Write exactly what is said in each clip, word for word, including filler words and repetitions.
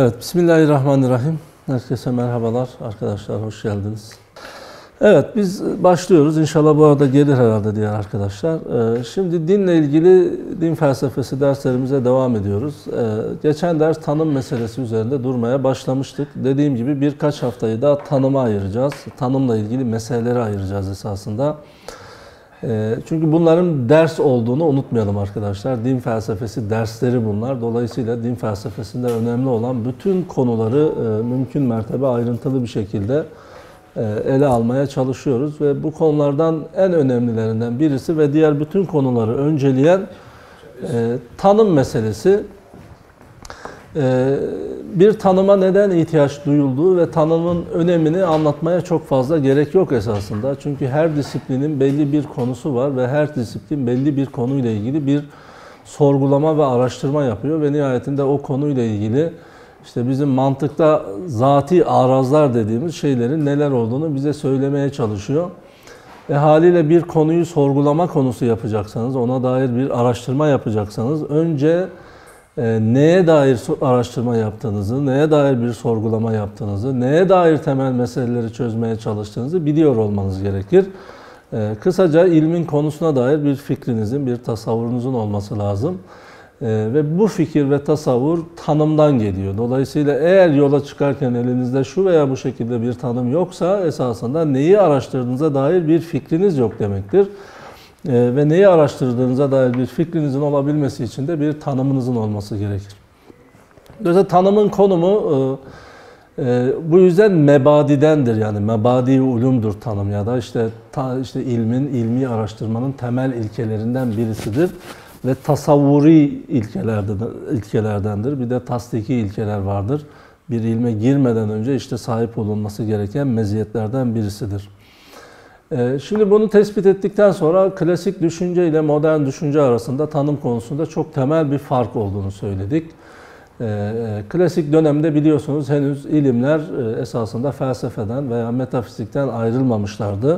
Evet, Bismillahirrahmanirrahim. Herkese merhabalar arkadaşlar, hoş geldiniz. Evet, biz başlıyoruz. İnşallah bu arada gelir herhalde diğer arkadaşlar. Şimdi dinle ilgili din felsefesi derslerimize devam ediyoruz. Geçen ders tanım meselesi üzerinde durmaya başlamıştık. Dediğim gibi birkaç haftayı da tanıma ayıracağız. Tanımla ilgili meseleleri ayıracağız esasında. Çünkü bunların ders olduğunu unutmayalım arkadaşlar. Din felsefesi dersleri bunlar. Dolayısıyla din felsefesinde önemli olan bütün konuları mümkün mertebe ayrıntılı bir şekilde ele almaya çalışıyoruz. Ve bu konulardan en önemlilerinden birisi ve diğer bütün konuları önceleyen tanım meselesi. Bir tanıma neden ihtiyaç duyulduğu ve tanımın önemini anlatmaya çok fazla gerek yok esasında. Çünkü her disiplinin belli bir konusu var ve her disiplin belli bir konuyla ilgili bir sorgulama ve araştırma yapıyor ve nihayetinde o konuyla ilgili işte bizim mantıkta zati arazlar dediğimiz şeylerin neler olduğunu bize söylemeye çalışıyor. E haliyle bir konuyu sorgulama konusu yapacaksanız, ona dair bir araştırma yapacaksanız önce E, neye dair araştırma yaptığınızı, neye dair bir sorgulama yaptığınızı, neye dair temel meseleleri çözmeye çalıştığınızı biliyor olmanız gerekir. E, kısaca ilmin konusuna dair bir fikrinizin, bir tasavvurunuzun olması lazım. E, ve bu fikir ve tasavvur tanımdan geliyor. Dolayısıyla eğer yola çıkarken elinizde şu veya bu şekilde bir tanım yoksa esasında neyi araştırdığınıza dair bir fikriniz yok demektir. Ee, ve neyi araştırdığınıza dair bir fikrinizin olabilmesi için de bir tanımınızın olması gerekir. Dolayısıyla tanımın konumu e, e, bu yüzden mebadidendir, yani mebadi ulumdur tanım ya da işte ta, işte ilmin, ilmi araştırmanın temel ilkelerinden birisidir ve tasavvuri ilkelerden, ilkelerdendir. Bir de tasdiki ilkeler vardır. Bir ilme girmeden önce işte sahip olunması gereken meziyetlerden birisidir. Şimdi bunu tespit ettikten sonra klasik düşünce ile modern düşünce arasında tanım konusunda çok temel bir fark olduğunu söyledik. Klasik dönemde biliyorsunuz henüz ilimler esasında felsefeden veya metafizikten ayrılmamışlardı.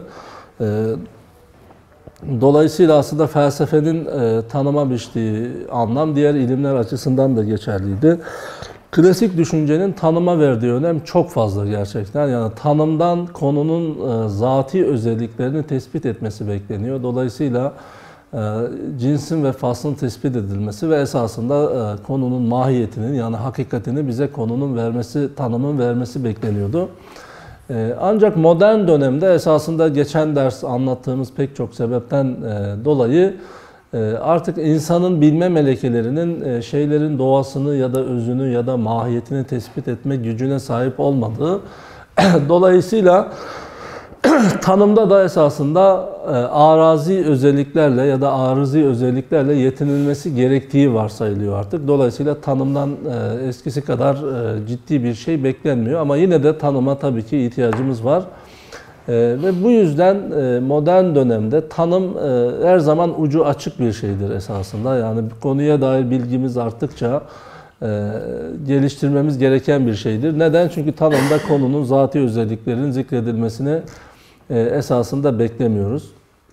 Dolayısıyla aslında felsefenin tanıma biçtiği anlam diğer ilimler açısından da geçerliydi. Klasik düşüncenin tanıma verdiği önem çok fazla gerçekten. Yani tanımdan konunun e, zati özelliklerini tespit etmesi bekleniyor. Dolayısıyla e, cinsin ve faslın tespit edilmesi ve esasında e, konunun mahiyetinin, yani hakikatini bize konunun vermesi, tanımın vermesi bekleniyordu. E, ancak modern dönemde esasında geçen ders anlattığımız pek çok sebepten e, dolayı artık insanın bilme melekelerinin şeylerin doğasını ya da özünü ya da mahiyetini tespit etme gücüne sahip olmadığı, dolayısıyla tanımda da esasında arazi özelliklerle ya da arızi özelliklerle yetinilmesi gerektiği varsayılıyor artık. Dolayısıyla tanımdan eskisi kadar ciddi bir şey beklenmiyor ama yine de tanıma tabii ki ihtiyacımız var. Ee, ve bu yüzden e, modern dönemde tanım e, her zaman ucu açık bir şeydir esasında. Yani konuya dair bilgimiz arttıkça e, geliştirmemiz gereken bir şeydir. Neden? Çünkü tanımda konunun zati özelliklerinin zikredilmesini e, esasında beklemiyoruz.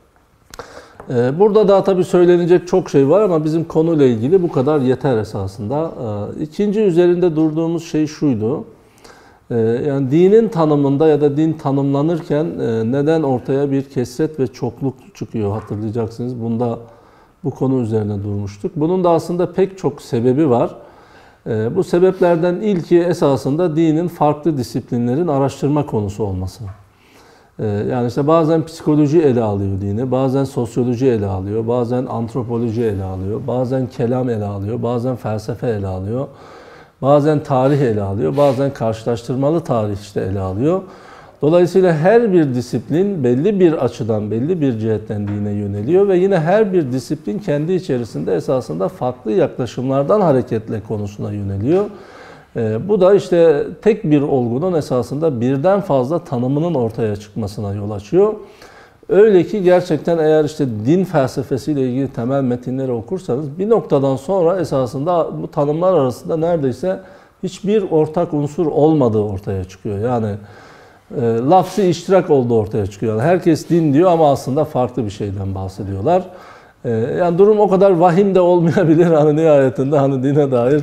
E, burada daha tabii söylenecek çok şey var ama bizim konuyla ilgili bu kadar yeter esasında. E, ikinci üzerinde durduğumuz şey şuydu. Yani dinin tanımında ya da din tanımlanırken neden ortaya bir kesret ve çokluk çıkıyor hatırlayacaksınız. Bunda bu konu üzerine durmuştuk. Bunun da aslında pek çok sebebi var. Bu sebeplerden ilki esasında dinin farklı disiplinlerin araştırma konusu olması. Yani işte bazen psikoloji ele alıyor dini, bazen sosyoloji ele alıyor, bazen antropoloji ele alıyor, bazen kelam ele alıyor, bazen felsefe ele alıyor. Bazen tarih ele alıyor, bazen karşılaştırmalı tarih işte ele alıyor. Dolayısıyla her bir disiplin belli bir açıdan, belli bir cihetten dine yöneliyor ve yine her bir disiplin kendi içerisinde esasında farklı yaklaşımlardan hareketle konusuna yöneliyor. Ee, bu da işte tek bir olgunun esasında birden fazla tanımının ortaya çıkmasına yol açıyor. Öyle ki gerçekten eğer işte din felsefesiyle ilgili temel metinleri okursanız bir noktadan sonra esasında bu tanımlar arasında neredeyse hiçbir ortak unsur olmadığı ortaya çıkıyor. Yani e, lafzı iştirak olduğu ortaya çıkıyor. Yani herkes din diyor ama aslında farklı bir şeyden bahsediyorlar. E, yani durum o kadar vahim de olmayabilir hani nihayetinde hani dine dair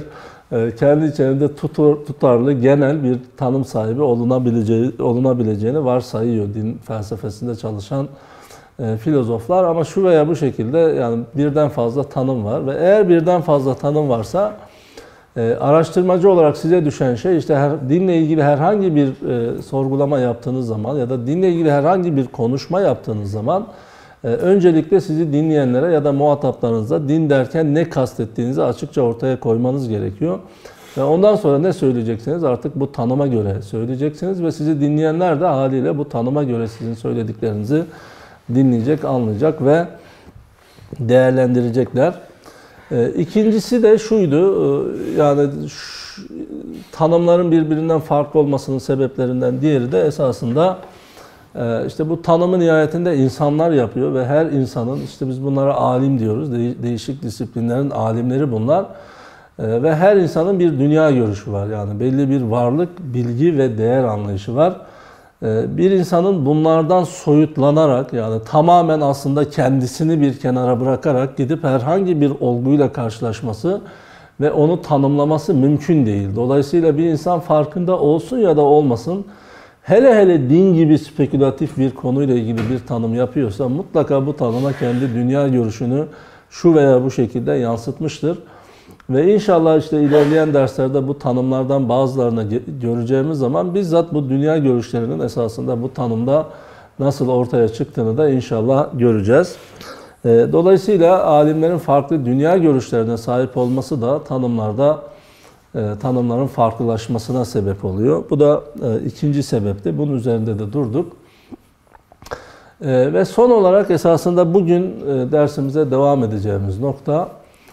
e, kendi içerisinde tutur, tutarlı genel bir tanım sahibi olunabileceği, olunabileceğini varsayıyor din felsefesinde çalışan e, filozoflar. Ama şu veya bu şekilde yani birden fazla tanım var ve eğer birden fazla tanım varsa e, araştırmacı olarak size düşen şey işte her, dinle ilgili herhangi bir e, sorgulama yaptığınız zaman ya da dinle ilgili herhangi bir konuşma yaptığınız zaman e, öncelikle sizi dinleyenlere ya da muhataplarınıza din derken ne kastettiğinizi açıkça ortaya koymanız gerekiyor. Ve ondan sonra ne söyleyeceksiniz artık bu tanıma göre söyleyeceksiniz ve sizi dinleyenler de haliyle bu tanıma göre sizin söylediklerinizi dinleyecek, anlayacak ve değerlendirecekler. E, ikincisi de şuydu, e, yani şu, tanımların birbirinden farklı olmasının sebeplerinden diğeri de esasında e, işte bu tanımı nihayetinde insanlar yapıyor ve her insanın, işte biz bunlara alim diyoruz, de, değişik disiplinlerin alimleri bunlar e, ve her insanın bir dünya görüşü var, yani belli bir varlık, bilgi ve değer anlayışı var. Bir insanın bunlardan soyutlanarak, yani tamamen aslında kendisini bir kenara bırakarak gidip herhangi bir olguyla karşılaşması ve onu tanımlaması mümkün değil. Dolayısıyla bir insan farkında olsun ya da olmasın, hele hele din gibi spekülatif bir konuyla ilgili bir tanım yapıyorsa mutlaka bu tanıma kendi dünya görüşünü şu veya bu şekilde yansıtmıştır. Ve inşallah işte ilerleyen derslerde bu tanımlardan bazılarını göreceğimiz zaman bizzat bu dünya görüşlerinin esasında bu tanımda nasıl ortaya çıktığını da inşallah göreceğiz. Dolayısıyla alimlerin farklı dünya görüşlerine sahip olması da tanımlarda tanımların farklılaşmasına sebep oluyor. Bu da ikinci sebepti. Bunun üzerinde de durduk. Ve son olarak esasında bugün dersimize devam edeceğimiz nokta,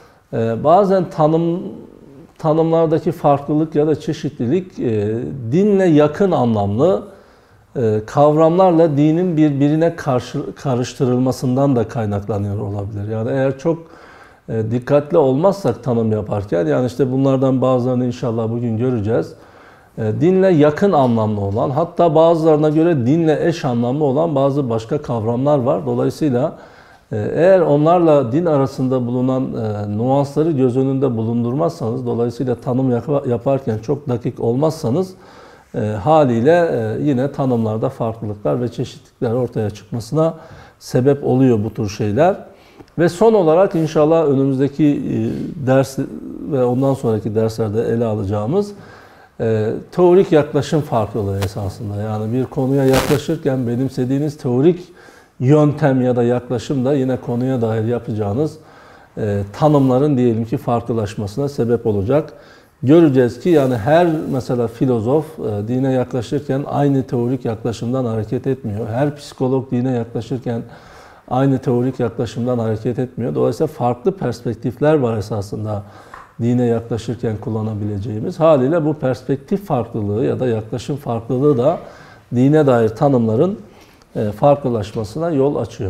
bazen tanım tanımlardaki farklılık ya da çeşitlilik e, dinle yakın anlamlı e, kavramlarla dinin birbirine karşı, karıştırılmasından da kaynaklanıyor olabilir. Yani eğer çok e, dikkatli olmazsak tanım yaparken, yani işte bunlardan bazılarını inşallah bugün göreceğiz. E, dinle yakın anlamlı olan, hatta bazılarına göre dinle eş anlamlı olan bazı başka kavramlar var. Dolayısıyla eğer onlarla din arasında bulunan e, nuansları göz önünde bulundurmazsanız, dolayısıyla tanım yaparken çok dakik olmazsanız e, haliyle e, yine tanımlarda farklılıklar ve çeşitlilikler ortaya çıkmasına sebep oluyor bu tür şeyler. Ve son olarak inşallah önümüzdeki e, ders ve ondan sonraki derslerde ele alacağımız e, teorik yaklaşım farklılığı esasında. Yani bir konuya yaklaşırken benimsediğiniz teorik yöntem ya da yaklaşım da yine konuya dair yapacağınız e, tanımların diyelim ki farklılaşmasına sebep olacak. Göreceğiz ki yani her mesela filozof e, dine yaklaşırken aynı teorik yaklaşımdan hareket etmiyor. Her psikolog dine yaklaşırken aynı teorik yaklaşımdan hareket etmiyor. Dolayısıyla farklı perspektifler var esasında dine yaklaşırken kullanabileceğimiz. Haliyle bu perspektif farklılığı ya da yaklaşım farklılığı da dine dair tanımların farklılaşmasına yol açıyor.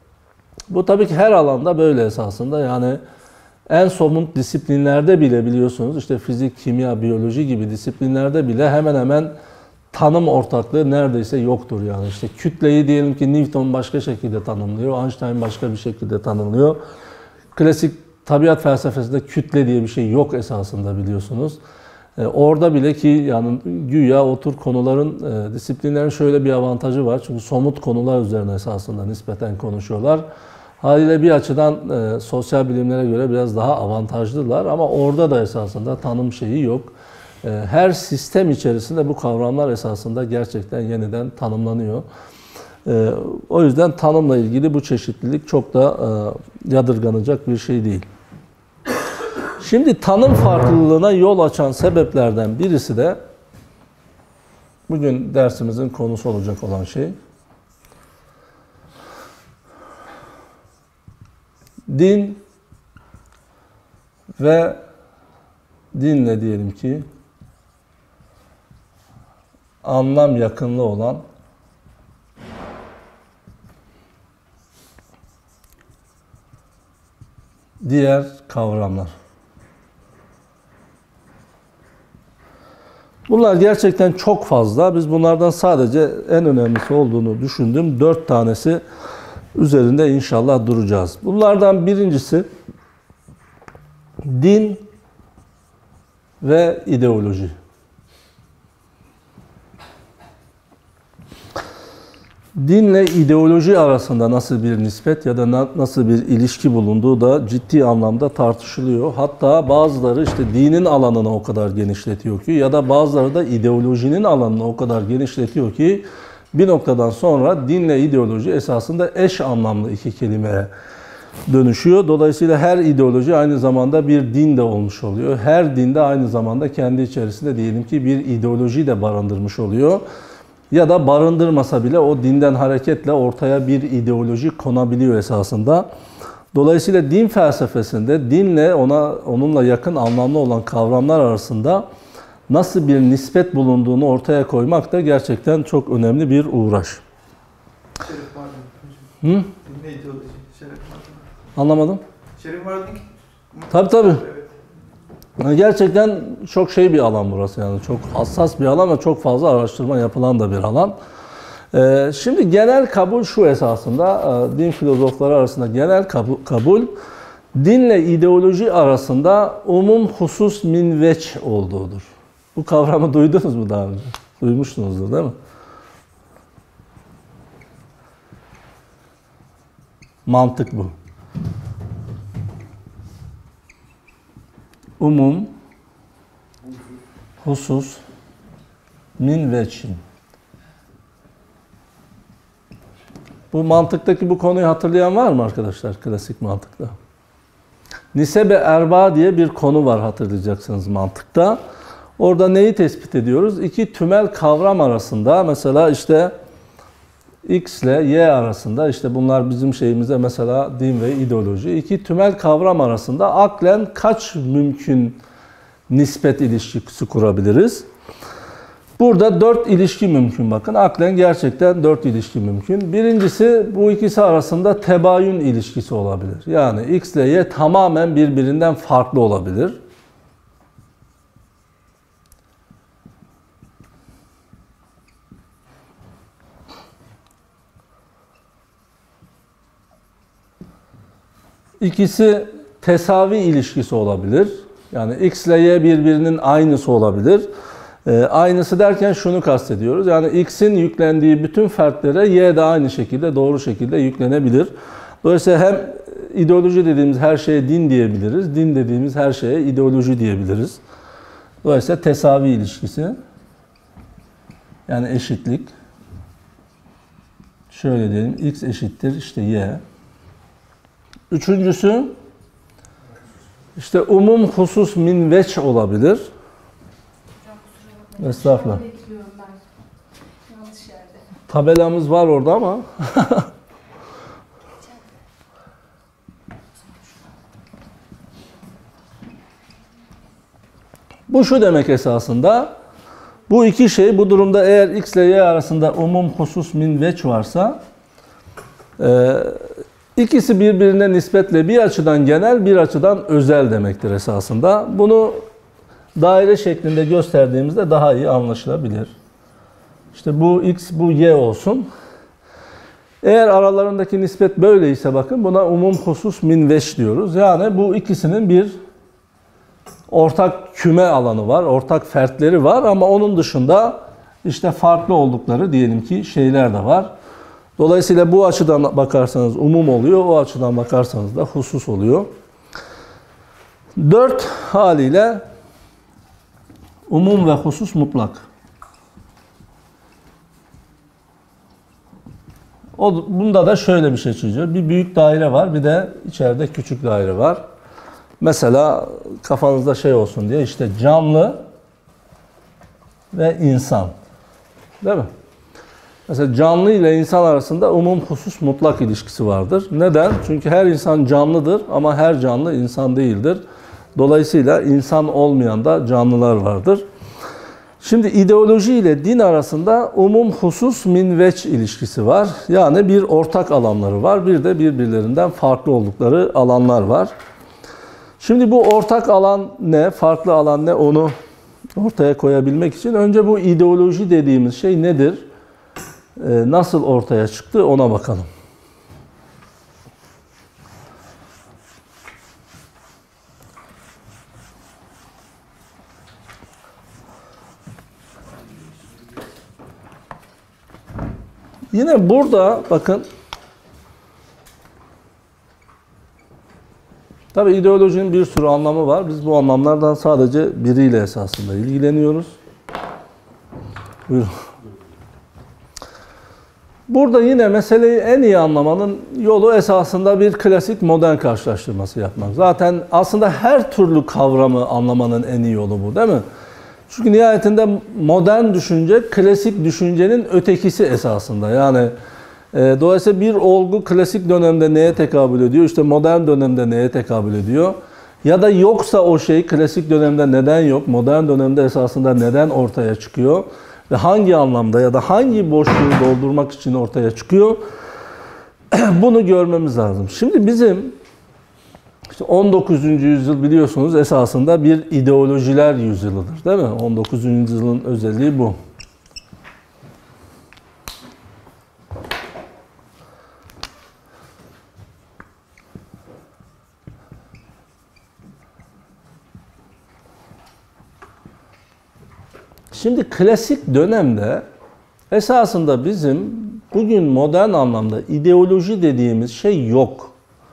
Bu tabii ki her alanda böyle esasında, yani en somut disiplinlerde bile biliyorsunuz işte fizik, kimya, biyoloji gibi disiplinlerde bile hemen hemen tanım ortaklığı neredeyse yoktur yani. İşte kütleyi diyelim ki Newton başka şekilde tanımlıyor, Einstein başka bir şekilde tanımlıyor. Klasik tabiat felsefesinde kütle diye bir şey yok esasında biliyorsunuz. Orada bile ki yani güya o tür konuların, e, disiplinlerin şöyle bir avantajı var. Çünkü somut konular üzerine esasında nispeten konuşuyorlar. Haliyle bir açıdan e, sosyal bilimlere göre biraz daha avantajlılar ama orada da esasında tanım şeyi yok. E, her sistem içerisinde bu kavramlar esasında gerçekten yeniden tanımlanıyor. E, o yüzden tanımla ilgili bu çeşitlilik çok da e, yadırganacak bir şey değil. Şimdi tanım farklılığına yol açan sebeplerden birisi de bugün dersimizin konusu olacak olan şey, din ve dinle diyelim ki anlam yakınlığı olan diğer kavramlar. Bunlar gerçekten çok fazla. Biz bunlardan sadece en önemlisi olduğunu düşündüğüm dört tanesi üzerinde inşallah duracağız. Bunlardan birincisi din ve ideoloji. Dinle ideoloji arasında nasıl bir nispet ya da nasıl bir ilişki bulunduğu da ciddi anlamda tartışılıyor. Hatta bazıları işte dinin alanını o kadar genişletiyor ki ya da bazıları da ideolojinin alanını o kadar genişletiyor ki bir noktadan sonra dinle ideoloji esasında eş anlamlı iki kelimeye dönüşüyor. Dolayısıyla her ideoloji aynı zamanda bir din de olmuş oluyor. Her din de aynı zamanda kendi içerisinde diyelim ki bir ideoloji de barındırmış oluyor. Ya da barındırmasa bile o dinden hareketle ortaya bir ideoloji konabiliyor esasında. Dolayısıyla din felsefesinde dinle ona onunla yakın anlamlı olan kavramlar arasında nasıl bir nispet bulunduğunu ortaya koymak da gerçekten çok önemli bir uğraş. Şerif Mardin. Hı? Dinle ideoloji. Şerif Mardin. Anlamadım. Şerif Mardin. Tabii tabii. Evet. Yani gerçekten çok şey bir alan burası yani çok hassas bir alan ve çok fazla araştırma yapılan da bir alan. Ee, şimdi genel kabul şu esasında e, din filozofları arasında genel kabul, kabul dinle ideoloji arasında umum husus min veç olduğudur. Bu kavramı duydunuz mu daha önce? Duymuştunuzdur değil mi? Mantık bu. Umum, husus, min veçin. Bu mantıktaki bu konuyu hatırlayan var mı arkadaşlar klasik mantıkta? Nisebe erba diye bir konu var hatırlayacaksınız mantıkta. Orada neyi tespit ediyoruz? İki tümel kavram arasında mesela işte X ile Y arasında işte bunlar bizim şeyimize mesela din ve ideoloji. İki tümel kavram arasında aklen kaç mümkün nispet ilişkisi kurabiliriz? Burada dört ilişki mümkün bakın. Aklen gerçekten dört ilişki mümkün. Birincisi bu ikisi arasında tebayün ilişkisi olabilir. Yani X ile Y tamamen birbirinden farklı olabilir. İkisi tesavi ilişkisi olabilir. Yani X ile Y birbirinin aynısı olabilir. E, aynısı derken şunu kastediyoruz. Yani X'in yüklendiği bütün fertlere Y de aynı şekilde doğru şekilde yüklenebilir. Dolayısıyla hem ideoloji dediğimiz her şeye din diyebiliriz. Din dediğimiz her şeye ideoloji diyebiliriz. Dolayısıyla tesavi ilişkisi. Yani eşitlik. Şöyle diyelim. X eşittir işte Y. Üçüncüsü işte umum husus min veç olabilir. Estağfurullah. Tabelamız var orada ama. Bu şu demek esasında. Bu iki şey bu durumda eğer X ile Y arasında umum husus min veç varsa e, İkisi birbirine nispetle bir açıdan genel, bir açıdan özel demektir esasında. Bunu daire şeklinde gösterdiğimizde daha iyi anlaşılabilir. İşte bu X, bu Y olsun. Eğer aralarındaki nispet böyleyse bakın buna umum husus min veç diyoruz. Yani bu ikisinin bir ortak küme alanı var, ortak fertleri var ama onun dışında işte farklı oldukları diyelim ki şeyler de var. Dolayısıyla bu açıdan bakarsanız umum oluyor, o açıdan bakarsanız da husus oluyor. Dört haliyle umum ve husus mutlak. O, bunda da şöyle bir şey çiziyor. Bir büyük daire var, bir de içeride küçük daire var. Mesela kafanızda şey olsun diye işte canlı ve insan. Değil mi? Mesela canlı ile insan arasında umum husus mutlak ilişkisi vardır. Neden? Çünkü her insan canlıdır ama her canlı insan değildir. Dolayısıyla insan olmayan da canlılar vardır. Şimdi ideoloji ile din arasında umum husus min veç ilişkisi var. Yani bir ortak alanları var. Bir de birbirlerinden farklı oldukları alanlar var. Şimdi bu ortak alan ne, farklı alan ne onu ortaya koyabilmek için önce bu ideoloji dediğimiz şey nedir? Nasıl ortaya çıktı ona bakalım. Yine burada bakın, tabii ideolojinin bir sürü anlamı var. Biz bu anlamlardan sadece biriyle esasında ilgileniyoruz. Buyurun. Burada yine meseleyi en iyi anlamanın yolu esasında bir klasik modern karşılaştırması yapmak. Zaten aslında her türlü kavramı anlamanın en iyi yolu bu, değil mi? Çünkü nihayetinde modern düşünce klasik düşüncenin ötekisi esasında. Yani e, dolayısıyla bir olgu klasik dönemde neye tekabül ediyor? İşte modern dönemde neye tekabül ediyor? Ya da yoksa o şey klasik dönemde neden yok? Modern dönemde esasında neden ortaya çıkıyor? Ve hangi anlamda ya da hangi boşluğu doldurmak için ortaya çıkıyor? Bunu görmemiz lazım. Şimdi bizim işte on dokuzuncu yüzyıl biliyorsunuz esasında bir ideolojiler yüzyılıdır, değil mi? on dokuzuncu yüzyılın özelliği bu. Şimdi klasik dönemde esasında bizim bugün modern anlamda ideoloji dediğimiz şey yok.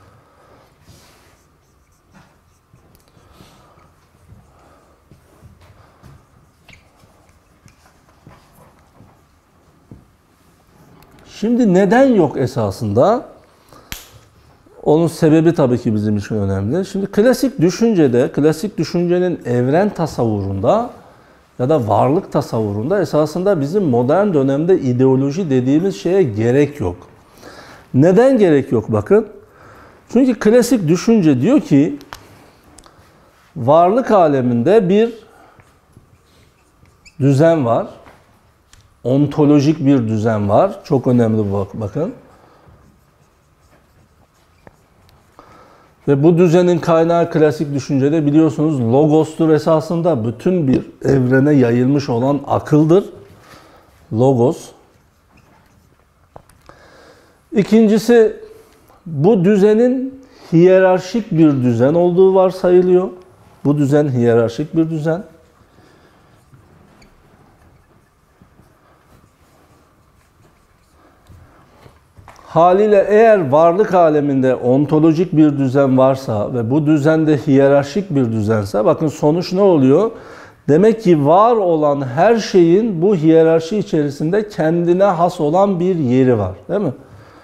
Şimdi neden yok esasında? Onun sebebi tabii ki bizim için önemli. Şimdi klasik düşüncede, klasik düşüncenin evren tasavvurunda ya da varlık tasavvurunda esasında bizim modern dönemde ideoloji dediğimiz şeye gerek yok. Neden gerek yok bakın? Çünkü klasik düşünce diyor ki varlık aleminde bir düzen var. Ontolojik bir düzen var. Çok önemli bu bakın. Ve bu düzenin kaynağı klasik düşüncede biliyorsunuz logostur esasında, bütün bir evrene yayılmış olan akıldır. Logos. İkincisi, bu düzenin hiyerarşik bir düzen olduğu varsayılıyor. Bu düzen hiyerarşik bir düzen. Haliyle eğer varlık aleminde ontolojik bir düzen varsa ve bu düzende hiyerarşik bir düzense, bakın sonuç ne oluyor? Demek ki var olan her şeyin bu hiyerarşi içerisinde kendine has olan bir yeri var, değil mi?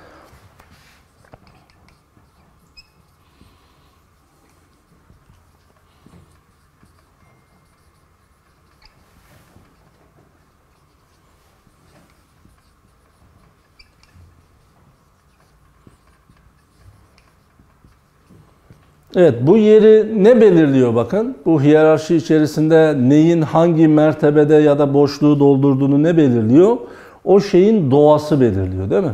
Evet, bu yeri ne belirliyor bakın? Bu hiyerarşi içerisinde neyin hangi mertebede ya da boşluğu doldurduğunu ne belirliyor? O şeyin doğası belirliyor, değil mi?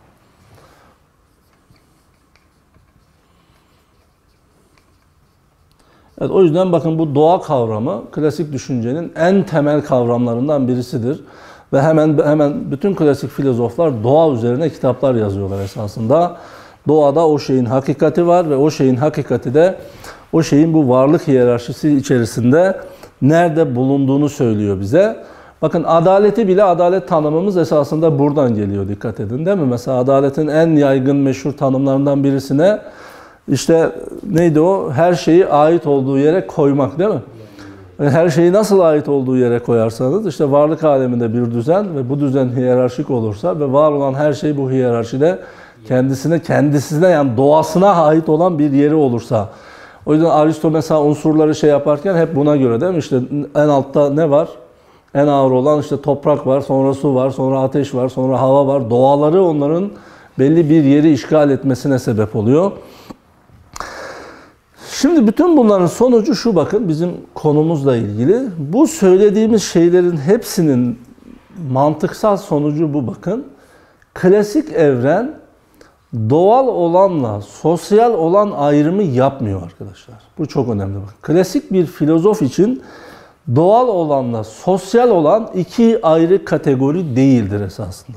Evet, o yüzden bakın bu doğa kavramı klasik düşüncenin en temel kavramlarından birisidir. Ve hemen hemen bütün klasik filozoflar doğa üzerine kitaplar yazıyorlar esasında. Doğada o şeyin hakikati var ve o şeyin hakikati de o şeyin bu varlık hiyerarşisi içerisinde nerede bulunduğunu söylüyor bize. Bakın adaleti bile, adalet tanımımız esasında buradan geliyor, dikkat edin, değil mi? Mesela adaletin en yaygın meşhur tanımlarından birisine işte neydi o? Her şeyi ait olduğu yere koymak, değil mi? Her şeyi nasıl ait olduğu yere koyarsanız işte varlık aleminde bir düzen ve bu düzen hiyerarşik olursa ve var olan her şey bu hiyerarşide kendisine, kendisine yani doğasına ait olan bir yeri olursa. O yüzden Aristo mesela unsurları şey yaparken hep buna göre, değil mi? İşte en altta ne var? En ağır olan işte toprak var, sonra su var, sonra ateş var, sonra hava var. Doğaları onların belli bir yeri işgal etmesine sebep oluyor. Şimdi bütün bunların sonucu şu, bakın bizim konumuzla ilgili. Bu söylediğimiz şeylerin hepsinin mantıksal sonucu bu, bakın. Klasik evren doğal olanla sosyal olan ayrımı yapmıyor arkadaşlar. Bu çok önemli. Bakın. Klasik bir filozof için doğal olanla sosyal olan iki ayrı kategori değildir esasında.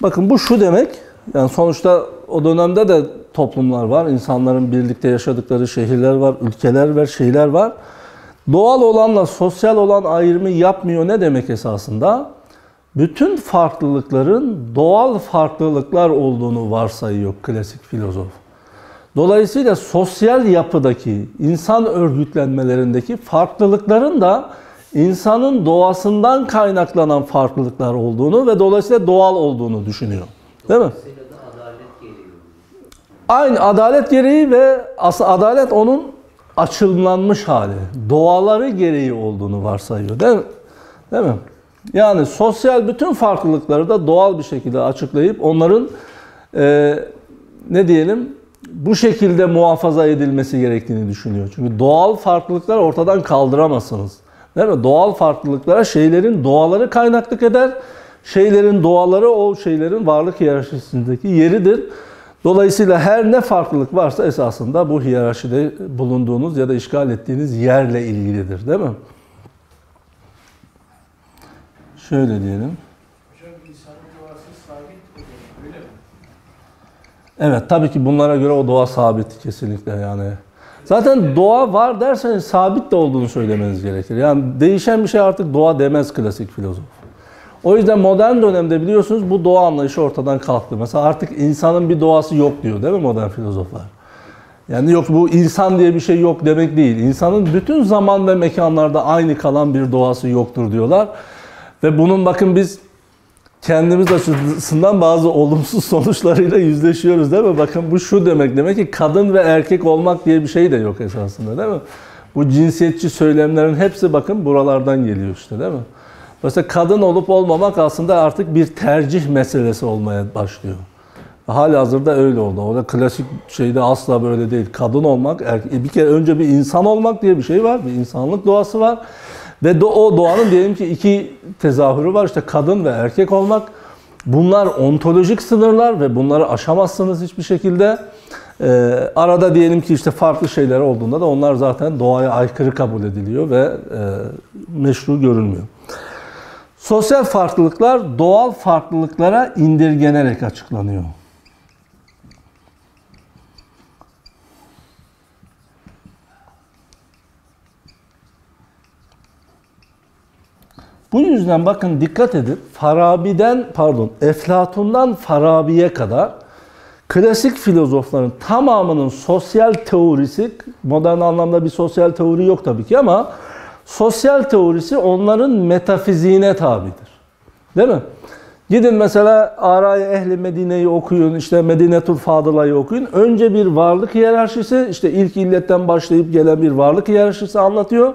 Bakın bu şu demek, yani sonuçta o dönemde de toplumlar var, insanların birlikte yaşadıkları şehirler var, ülkeler var, şeyler var. Doğal olanla sosyal olan ayrımı yapmıyor ne demek esasında? Bütün farklılıkların doğal farklılıklar olduğunu varsayıyor klasik filozof. Dolayısıyla sosyal yapıdaki, insan örgütlenmelerindeki farklılıkların da insanın doğasından kaynaklanan farklılıklar olduğunu ve dolayısıyla doğal olduğunu düşünüyor. Değil mi? Dolayısıyla da adalet gereği. Aynı adalet gereği ve aslında adalet onun açılımlanmış hali, doğaları gereği olduğunu varsayıyor. Değil mi? Değil mi? Yani sosyal bütün farklılıkları da doğal bir şekilde açıklayıp onların e, ne diyelim bu şekilde muhafaza edilmesi gerektiğini düşünüyor. Çünkü doğal farklılıkları ortadan kaldıramazsınız. Değil mi? Doğal farklılıklara şeylerin doğaları kaynaklık eder. Şeylerin doğaları o şeylerin varlık hiyerarşisindeki yeridir. Dolayısıyla her ne farklılık varsa esasında bu hiyerarşide bulunduğunuz ya da işgal ettiğiniz yerle ilgilidir. Değil mi? Şöyle diyelim. Hocam insanın doğası sabit oluyor, öyle mi? Evet, tabii ki bunlara göre o doğa sabit kesinlikle yani. Zaten doğa var derseniz sabit de olduğunu söylemeniz gerekir. Yani değişen bir şey artık doğa demez klasik filozof. O yüzden modern dönemde biliyorsunuz bu doğa anlayışı ortadan kalktı. Mesela artık insanın bir doğası yok diyor değil mi modern filozoflar? Yani yok bu insan diye bir şey yok demek değil. İnsanın bütün zaman ve mekanlarda aynı kalan bir doğası yoktur diyorlar. Ve bunun bakın biz kendimiz açısından bazı olumsuz sonuçlarıyla yüzleşiyoruz değil mi? Bakın bu şu demek, demek ki kadın ve erkek olmak diye bir şey de yok esasında değil mi? Bu cinsiyetçi söylemlerin hepsi bakın buralardan geliyor işte değil mi? Mesela kadın olup olmamak aslında artık bir tercih meselesi olmaya başlıyor. Halihazırda öyle oldu. O da klasik şeyde asla böyle değil. Kadın olmak, erkek, bir kere önce bir insan olmak diye bir şey var. Bir insanlık doğası var. Ve do, o doğanın diyelim ki iki tezahürü var. İşte kadın ve erkek olmak. Bunlar ontolojik sınırlar ve bunları aşamazsınız hiçbir şekilde. Ee, arada diyelim ki işte farklı şeyler olduğunda da onlar zaten doğaya aykırı kabul ediliyor ve e, meşru görülmüyor. Sosyal farklılıklar doğal farklılıklara indirgenerek açıklanıyor. Bu yüzden bakın dikkat edin, Farabi'den pardon Eflatun'dan Farabi'ye kadar klasik filozofların tamamının sosyal teorisi, modern anlamda bir sosyal teori yok tabii ki ama sosyal teorisi onların metafiziğine tabidir. Değil mi? Gidin mesela Aray-ı Ehli Medine'yi okuyun, işte Medinetül Fadıla'yı okuyun. Önce bir varlık hiyerarşisi, işte ilk illetten başlayıp gelen bir varlık hiyerarşisi anlatıyor.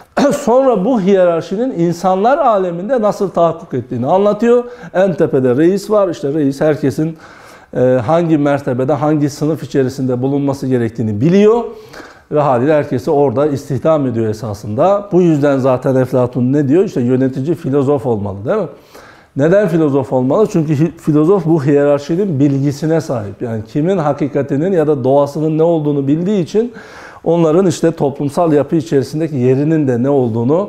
Sonra bu hiyerarşinin insanlar aleminde nasıl tahakkuk ettiğini anlatıyor. En tepede reis var. İşte reis herkesin hangi mertebede, hangi sınıf içerisinde bulunması gerektiğini biliyor. Ve haliyle herkesi orada istihdam ediyor esasında. Bu yüzden zaten Eflatun ne diyor? İşte yönetici filozof olmalı değil mi? Neden filozof olmalı? Çünkü filozof bu hiyerarşinin bilgisine sahip. Yani kimin hakikatinin ya da doğasının ne olduğunu bildiği için onların işte toplumsal yapı içerisindeki yerinin de ne olduğunu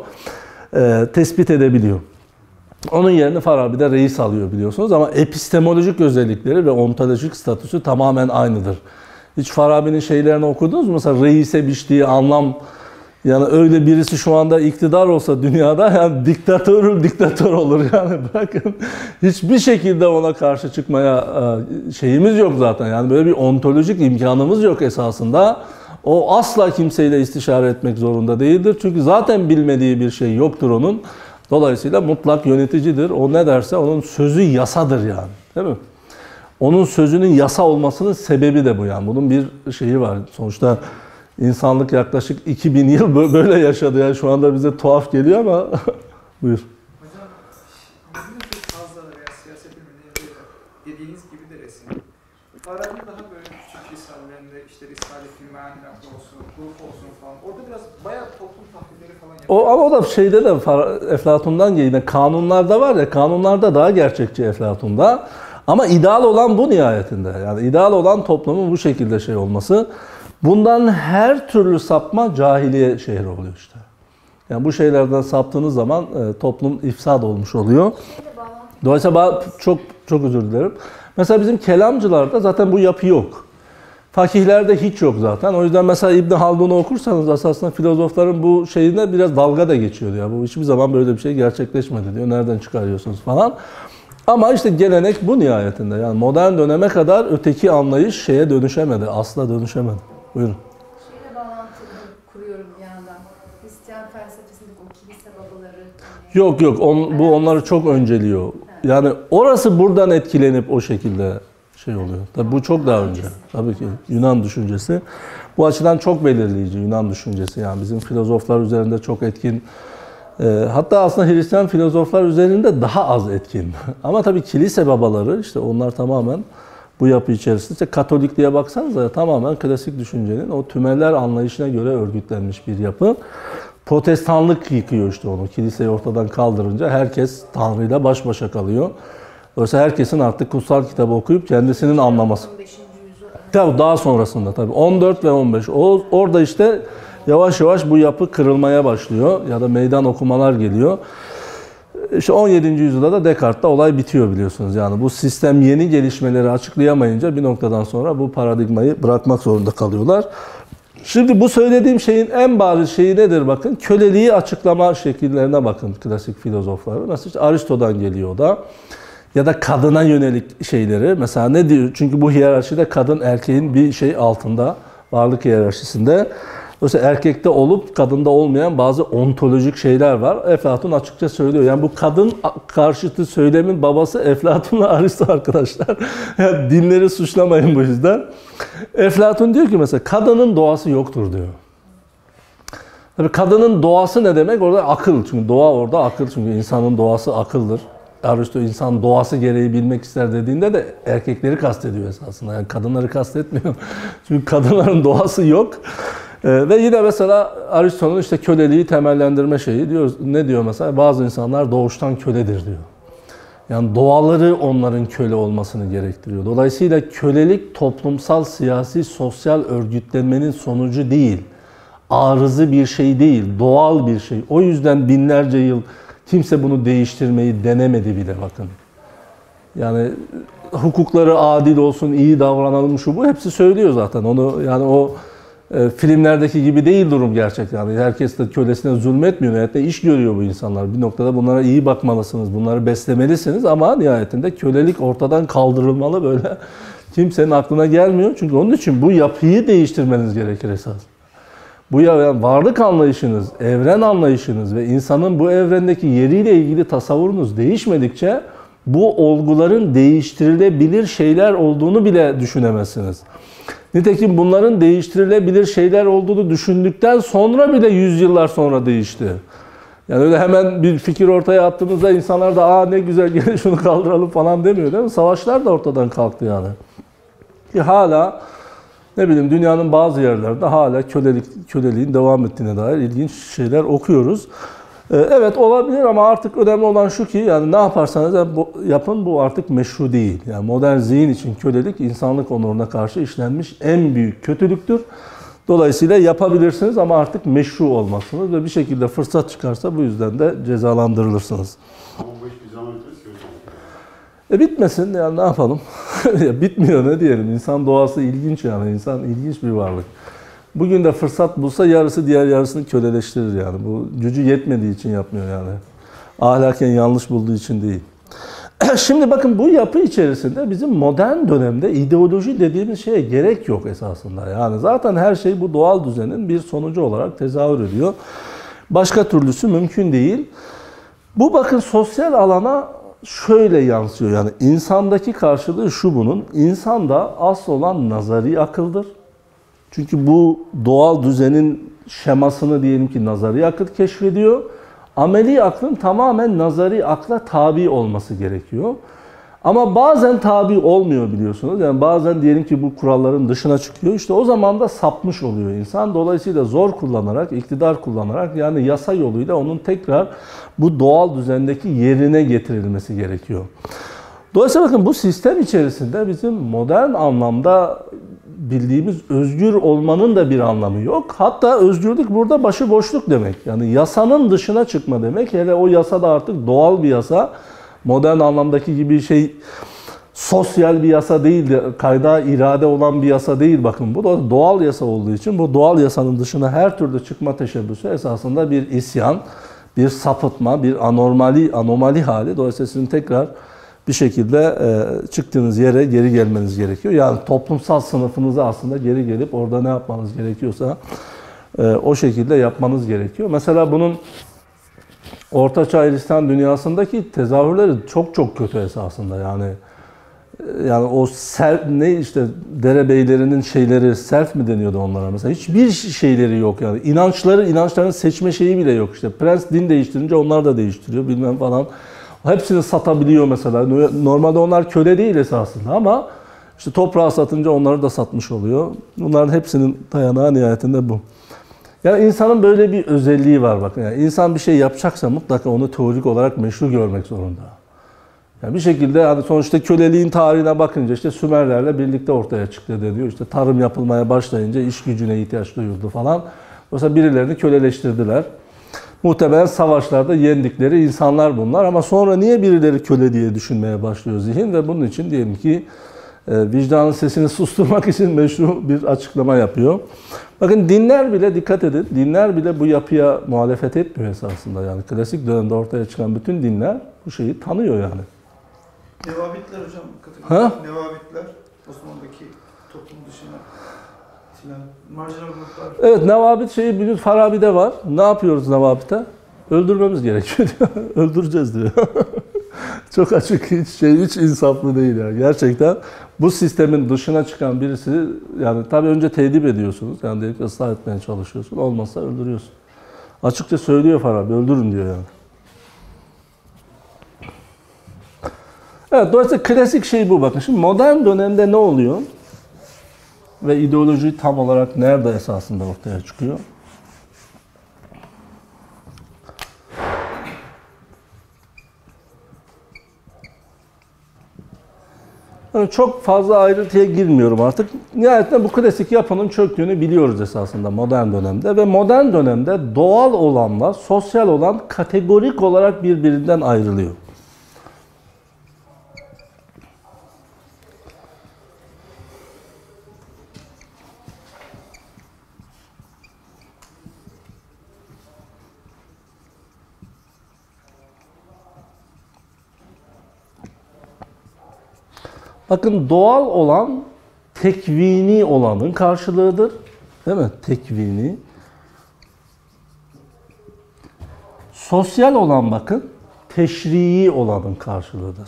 e, tespit edebiliyor. Onun yerini Farabi'de reis alıyor biliyorsunuz ama epistemolojik özellikleri ve ontolojik statüsü tamamen aynıdır. Hiç Farabi'nin şeylerini okudunuz mu? Mesela reise biçtiği anlam, yani öyle birisi şu anda iktidar olsa dünyada yani diktatörül diktatör olur yani bakın hiçbir şekilde ona karşı çıkmaya şeyimiz yok zaten yani böyle bir ontolojik imkanımız yok esasında. O asla kimseyle istişare etmek zorunda değildir çünkü zaten bilmediği bir şey yoktur onun. Dolayısıyla mutlak yöneticidir. O ne derse onun sözü yasadır yani. Değil mi? Onun sözünün yasa olmasının sebebi de bu yani. Bunun bir şeyi var. Sonuçta insanlık yaklaşık iki bin yıl böyle yaşadı. Yani şu anda bize tuhaf geliyor ama buyur. Hocam, bizim çok fazla veya siyaset biliminde dediğiniz gibi de resim. Farabi daha böyle küçük risalelerinde işte Risale-i Me'ani olsun, Ruh olsun falan. Orada biraz bayağı toplum tahlilleri falan yapıyor. O, ama o da şeyde de Eflatun'dan yine kanunlarda var ya, kanunlarda daha gerçekçi Eflatun'da. Ama ideal olan bu nihayetinde. Yani ideal olan toplumun bu şekilde şey olması. Bundan her türlü sapma cahiliye şehri oluyor işte. Yani bu şeylerden saptığınız zaman e, toplum ifsad olmuş oluyor. Dolayısıyla çok çok özür dilerim. Mesela bizim kelamcılarda zaten bu yapı yok. Fakihlerde hiç yok zaten. O yüzden mesela İbn Haldun'u okursanız esasında filozofların bu şeyine biraz dalga da geçiyor ya. Bu hiçbir zaman böyle bir şey gerçekleşmedi diyor. Nereden çıkarıyorsunuz falan. Ama işte gelenek bu nihayetinde. Yani modern döneme kadar öteki anlayış şeye dönüşemedi, asla dönüşemedi. Buyurun. Şeyle bağlantılı kuruyorum bir yandan. Hristiyan felsefesindeki o kilise babaları. Hani... Yok yok, on, bu onları çok önceliyor. Yani orası buradan etkilenip o şekilde şey oluyor. Tabii bu çok daha önce. Tabii ki Yunan düşüncesi. Bu açıdan çok belirleyici Yunan düşüncesi. Yani bizim filozoflar üzerinde çok etkin. E, hatta aslında Hristiyan filozoflar üzerinde daha az etkin. Ama tabii kilise babaları işte onlar tamamen bu yapı içerisinde. İşte Katolikliğe baksanıza tamamen klasik düşüncenin o tümeller anlayışına göre örgütlenmiş bir yapı. Protestanlık yıkıyor işte onu. Kiliseyi ortadan kaldırınca herkes Tanrı'yla baş başa kalıyor. Dolayısıyla herkesin artık kutsal kitabı okuyup kendisinin anlaması. on beşinci yüzyıl. Tabii daha sonrasında tabii. on dört ve on beş. O, orada işte yavaş yavaş bu yapı kırılmaya başlıyor. Ya da meydan okumalar geliyor. İşte on yedinci yüzyılda da Descartes'ta olay bitiyor biliyorsunuz. Yani bu sistem yeni gelişmeleri açıklayamayınca bir noktadan sonra bu paradigmayı bırakmak zorunda kalıyorlar. Şimdi bu söylediğim şeyin en bariz şeyi nedir bakın? Köleliği açıklama şekillerine bakın klasik filozofların. Mesela işte Aristo'dan geliyor o da. Ya da kadına yönelik şeyleri. Mesela ne diyor? Çünkü bu hiyerarşide kadın erkeğin bir şey altında, varlık hiyerarşisinde. Dolayısıyla erkekte olup kadında olmayan bazı ontolojik şeyler var. Eflatun açıkça söylüyor. Yani bu kadın karşıtı söylemin babası Eflatun'la Aristo arkadaşlar. Yani dinleri suçlamayın bu yüzden. Eflatun diyor ki mesela kadının doğası yoktur diyor. Tabii kadının doğası ne demek? Orada akıl. Çünkü doğa orada akıl. Çünkü insanın doğası akıldır. Aristo insan doğası gereği bilmek ister dediğinde de erkekleri kastediyor esasında. Yani kadınları kastetmiyor. Çünkü kadınların doğası yok. Ee, ve yine mesela Aristo'nun işte köleliği temellendirme şeyi diyor. Ne diyor mesela? Bazı insanlar doğuştan köledir diyor. Yani doğaları onların köle olmasını gerektiriyor. Dolayısıyla kölelik toplumsal, siyasi, sosyal örgütlenmenin sonucu değil. Arızı bir şey değil, doğal bir şey. O yüzden binlerce yıl kimse bunu değiştirmeyi denemedi bile bakın. Yani hukukları adil olsun, iyi davranalım şu bu hepsi söylüyor zaten. Onu yani o e, filmlerdeki gibi değil durum gerçekten. Yani herkes de kölesine zulmetmiyor. Hayatta iş görüyor bu insanlar. Bir noktada bunlara iyi bakmalısınız, bunları beslemelisiniz ama nihayetinde kölelik ortadan kaldırılmalı böyle. Kimsenin aklına gelmiyor. Çünkü onun için bu yapıyı değiştirmeniz gerekir esas. Bu yani varlık anlayışınız, evren anlayışınız ve insanın bu evrendeki yeriyle ilgili tasavvurunuz değişmedikçe bu olguların değiştirilebilir şeyler olduğunu bile düşünemezsiniz. Nitekim bunların değiştirilebilir şeyler olduğunu düşündükten sonra bile yüzyıllar sonra değişti. Yani öyle hemen bir fikir ortaya attığınızda insanlar da aa ne güzel gelin şunu kaldıralım falan demiyor değil mi? Savaşlar da ortadan kalktı yani. Ki hala ne bileyim dünyanın bazı yerlerinde hala kölelik, köleliğin devam ettiğine dair ilginç şeyler okuyoruz. Ee, evet olabilir ama artık önemli olan şu ki yani ne yaparsanız yapın bu artık meşru değil. Yani modern zihin için kölelik insanlık onuruna karşı işlenmiş en büyük kötülüktür. Dolayısıyla yapabilirsiniz ama artık meşru olmazsınız ve bir şekilde fırsat çıkarsa bu yüzden de cezalandırılırsınız. Ama bu iş bir zaman ötesi ki hocam. E bitmesin yani ne yapalım? Bitmiyor ne diyelim. İnsan doğası ilginç yani. İnsan ilginç bir varlık. Bugün de fırsat bulsa yarısı diğer yarısını köleleştirir yani. Bu gücü yetmediği için yapmıyor yani. Ahlaken yanlış bulduğu için değil. Şimdi bakın bu yapı içerisinde bizim modern dönemde ideoloji dediğimiz şeye gerek yok esasında. Yani zaten her şey bu doğal düzenin bir sonucu olarak tezahür ediyor. Başka türlüsü mümkün değil. Bu bakın sosyal alana şöyle yansıyor yani insandaki karşılığı şu bunun. İnsanda asıl olan nazari akıldır. Çünkü bu doğal düzenin şemasını diyelim ki nazari akıl keşfediyor. Ameli aklın tamamen nazari akla tabi olması gerekiyor. Ama bazen tabi olmuyor biliyorsunuz. Yani bazen diyelim ki bu kuralların dışına çıkıyor. İşte o zaman da sapmış oluyor insan. Dolayısıyla zor kullanarak, iktidar kullanarak yani yasa yoluyla onun tekrar bu doğal düzendeki yerine getirilmesi gerekiyor. Dolayısıyla bakın bu sistem içerisinde bizim modern anlamda bildiğimiz özgür olmanın da bir anlamı yok. Hatta özgürlük burada başıboşluk demek. Yani yasanın dışına çıkma demek. Hele o yasa da artık doğal bir yasa. Modern anlamdaki gibi şey sosyal bir yasa değil, de, kaynağı irade olan bir yasa değil bakın. Bu da doğal yasa olduğu için bu doğal yasanın dışına her türlü çıkma teşebbüsü esasında bir isyan, bir sapıtma, bir anormali, anomali hali. Dolayısıyla sizin tekrar bir şekilde e, çıktığınız yere geri gelmeniz gerekiyor. Yani toplumsal sınıfınıza aslında geri gelip orada ne yapmanız gerekiyorsa e, o şekilde yapmanız gerekiyor. Mesela bunun Orta Çağ Hristiyan dünyasındaki tezahürleri çok çok kötü esasında. Yani yani o self, ne işte derebeylerinin şeyleri, self mi deniyordu onlara mesela? Hiçbir şeyleri yok yani. İnançları, inançlarını seçme şeyi bile yok işte. Prens din değiştirince onlar da değiştiriyor bilmem falan. Hepsini satabiliyor mesela. Normalde onlar köle değil esasında ama işte toprağı satınca onları da satmış oluyor. Bunların hepsinin dayanağı nihayetinde bu. Yani insanın böyle bir özelliği var bakın. Yani insan bir şey yapacaksa mutlaka onu teorik olarak meşru görmek zorunda. Yani bir şekilde hani sonuçta köleliğin tarihine bakınca işte Sümerlerle birlikte ortaya çıktı deniyor. İşte tarım yapılmaya başlayınca iş gücüne ihtiyaç duyuldu falan. Oysa birilerini köleleştirdiler. Muhtemelen savaşlarda yendikleri insanlar bunlar ama sonra niye birileri köle diye düşünmeye başlıyor zihin ve bunun için diyelim ki vicdanın sesini susturmak için meşru bir açıklama yapıyor. Bakın dinler bile dikkat edin, dinler bile bu yapıya muhalefet etmiyor esasında. Yani klasik dönemde ortaya çıkan bütün dinler bu şeyi tanıyor yani. Nevabitler hocam, Ha? Nevabitler Osmanlı'daki toplum dışına itilen marjinal gruplar. Evet, Nevabit şeyi biliyoruz, Farabi'de var. Ne yapıyoruz Nevabit'e? Öldürmemiz gerekiyor diyor. Öldüreceğiz diyor. Çok açık, hiç şey, hiç insaflı değil yani. Gerçekten bu sistemin dışına çıkan birisi, yani tabii önce tedip ediyorsunuz. Yani dedik ıslah etmeye çalışıyorsun. Olmazsa öldürüyorsun. Açıkça söylüyor Farabi, öldürün diyor yani. Evet, dolayısıyla klasik şey bu bakın. Şimdi modern dönemde ne oluyor? Ve ideoloji tam olarak nerede esasında ortaya çıkıyor? Yani çok fazla ayrıntıya girmiyorum artık. Nihayetinde bu klasik yapının çöktüğünü biliyoruz esasında modern dönemde. Ve modern dönemde doğal olanla sosyal olan kategorik olarak birbirinden ayrılıyor. Bakın doğal olan tekvini olanın karşılığıdır. Değil mi? Tekvini. Sosyal olan bakın teşrii olanın karşılığıdır.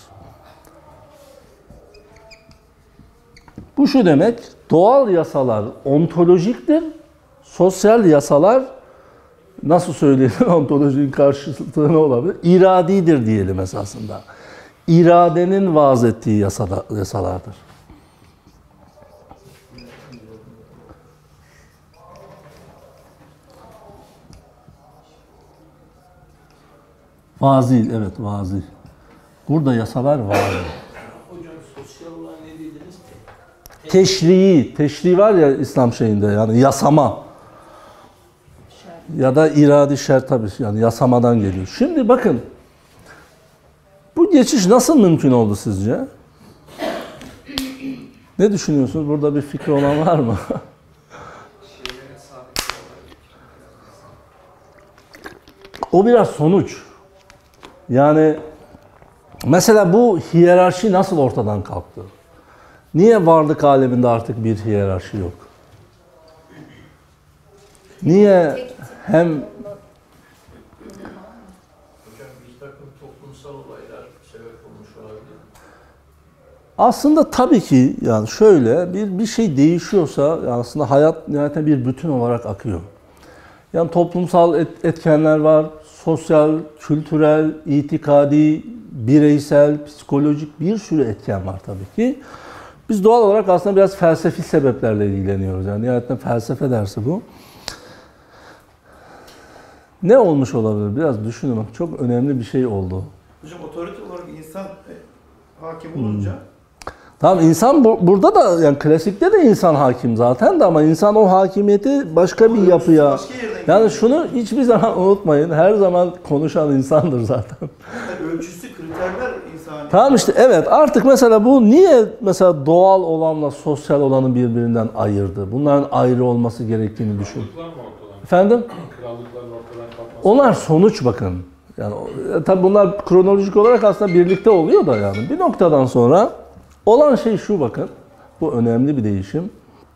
Bu şu demek, doğal yasalar ontolojiktir, sosyal yasalar nasıl söyleyelim ontolojinin karşılığı ne olabilir? İradidir diyelim esasında. İradenin vaaz ettiği yasada, yasalardır. Vazi, evet vazi. Burada yasalar var. Hocam sosyal olan ne dediniz ki? Teşrii, teşrii var ya İslam şeyinde yani yasama. Ya da iradi şer tabii yani yasamadan geliyor. Şimdi bakın bu geçiş nasıl mümkün oldu sizce? Ne düşünüyorsunuz? Burada bir fikri olan var mı? O biraz sonuç. Yani mesela bu hiyerarşi nasıl ortadan kalktı? Niye varlık aleminde artık bir hiyerarşi yok? Niye hem Hocam bir takım toplumsal olaylar sebep olmuş olabilir. aslında tabii ki yani şöyle bir bir şey değişiyorsa yani aslında hayat nihayetinde bir bütün olarak akıyor. Yani toplumsal et, etkenler var, sosyal, kültürel, itikadi, bireysel, psikolojik bir sürü etken var tabii ki. Biz doğal olarak aslında biraz felsefi sebeplerle ilgileniyoruz. Yani nihayetinde felsefe dersi bu. Ne olmuş olabilir? Biraz düşünün. Bak, çok önemli bir şey oldu. Hocam otorite olarak insan e, hakim olunca Tamam, insan bu, burada da yani klasikte de insan hakim zaten de, ama insan o hakimiyeti başka bir yapıya, Başka yerden yani geliyor. şunu hiçbir zaman unutmayın, her zaman konuşan insandır zaten. Yani ölçüsü, kriterler insani. Tamam işte, evet, artık mesela bu niye mesela doğal olanla sosyal olanı birbirinden ayırdı? Bunların ayrı olması gerektiğini düşün. Krallıklar mı ortadan? Efendim? Krallıkların ortadan kalkması. Onlar sonuç bakın. Yani e, tabii bunlar kronolojik olarak aslında birlikte oluyor da yani. Bir noktadan sonra olan şey şu bakın. Bu önemli bir değişim.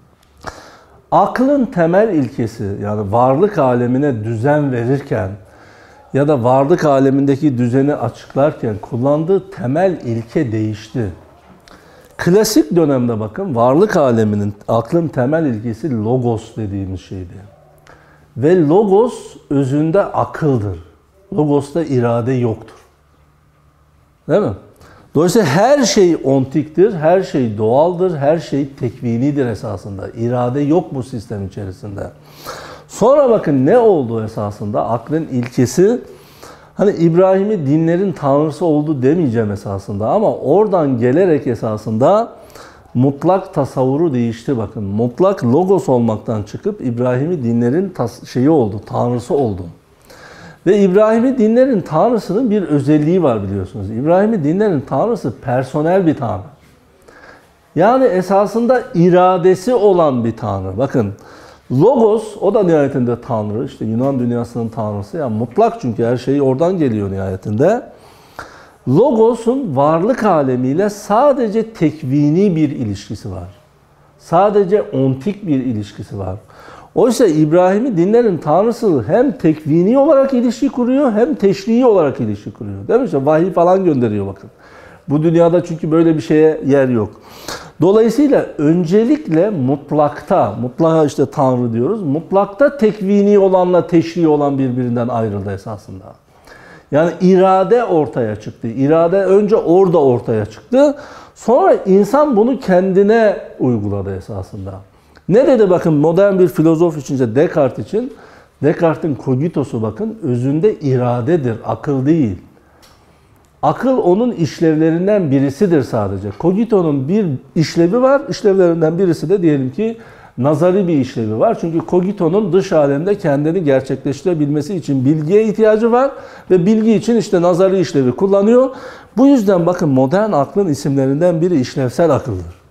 Aklın temel ilkesi, yani varlık alemine düzen verirken ya da varlık alemindeki düzeni açıklarken kullandığı temel ilke değişti. Klasik dönemde bakın varlık aleminin, aklın temel ilkesi logos dediğimiz şeydi. Ve logos özünde akıldır. Logos'ta irade yoktur. Değil mi? Dolayısıyla her şey ontiktir, her şey doğaldır, her şey tekvinidir esasında. İrade yok bu sistem içerisinde. Sonra bakın ne oldu esasında? Aklın ilkesi, hani İbrahim'i dinlerin tanrısı oldu demeyeceğim esasında, ama oradan gelerek esasında mutlak tasavvuru değişti bakın. Mutlak logos olmaktan çıkıp İbrahim'i dinlerin şeyi oldu, tanrısı oldu. Ve İbrahim'i dinlerin tanrısının bir özelliği var biliyorsunuz. İbrahim'i dinlerin tanrısı personel bir tanrı. Yani esasında iradesi olan bir tanrı. Bakın logos, o da nihayetinde tanrı. İşte Yunan dünyasının tanrısı. Yani mutlak, çünkü her şey oradan geliyor nihayetinde. Logos'un varlık alemiyle sadece tekvini bir ilişkisi var. Sadece ontik bir ilişkisi var. Oysa İbrahim'i dinlerin tanrısı hem tekvini olarak ilişki kuruyor hem teşrii olarak ilişki kuruyor. Değil mi? İşte vahiy falan gönderiyor bakın. Bu dünyada çünkü böyle bir şeye yer yok. Dolayısıyla öncelikle mutlakta, mutlaka işte tanrı diyoruz, mutlakta tekvini olanla teşrii olan birbirinden ayrıldı esasında. Yani irade ortaya çıktı. İrade önce orada ortaya çıktı. Sonra insan bunu kendine uyguladı esasında. Ne dedi bakın modern bir filozof için, Descartes için? Descartes'in cogitosu bakın özünde iradedir, akıl değil. Akıl onun işlevlerinden birisidir sadece. Cogito'nun bir işlevi var, işlevlerinden birisi de diyelim ki nazari bir işlevi var. Çünkü Cogito'nun dış alemde kendini gerçekleştirebilmesi için bilgiye ihtiyacı var ve bilgi için işte nazari işlevi kullanıyor. Bu yüzden bakın modern aklın isimlerinden biri işlevsel akıldır.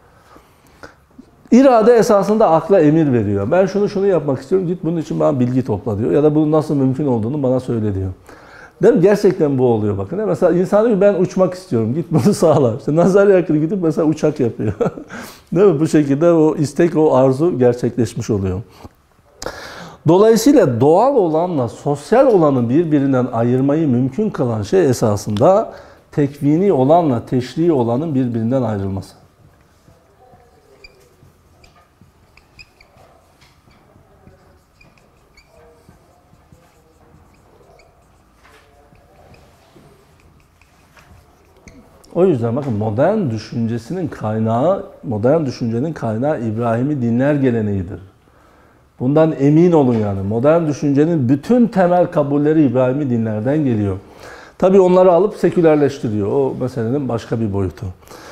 İrade esasında akla emir veriyor. Ben şunu şunu yapmak istiyorum, git bunun için bana bilgi topla diyor. Ya da bunun nasıl mümkün olduğunu bana söyle diyor. Değil mi? Gerçekten bu oluyor bakın. Mesela insan diyor ben uçmak istiyorum, git bunu sağla. İşte nazari akıl gidip mesela uçak yapıyor. Değil mi? Bu şekilde o istek, o arzu gerçekleşmiş oluyor. Dolayısıyla doğal olanla sosyal olanı birbirinden ayırmayı mümkün kılan şey esasında tekvini olanla teşrii olanın birbirinden ayrılması. O yüzden bakın modern düşüncesinin kaynağı, modern düşüncenin kaynağı İbrahim'i dinler geleneğidir. Bundan emin olun yani. Modern düşüncenin bütün temel kabulleri İbrahim'i dinlerden geliyor. Tabii onları alıp sekülerleştiriyor. O meselenin başka bir boyutu.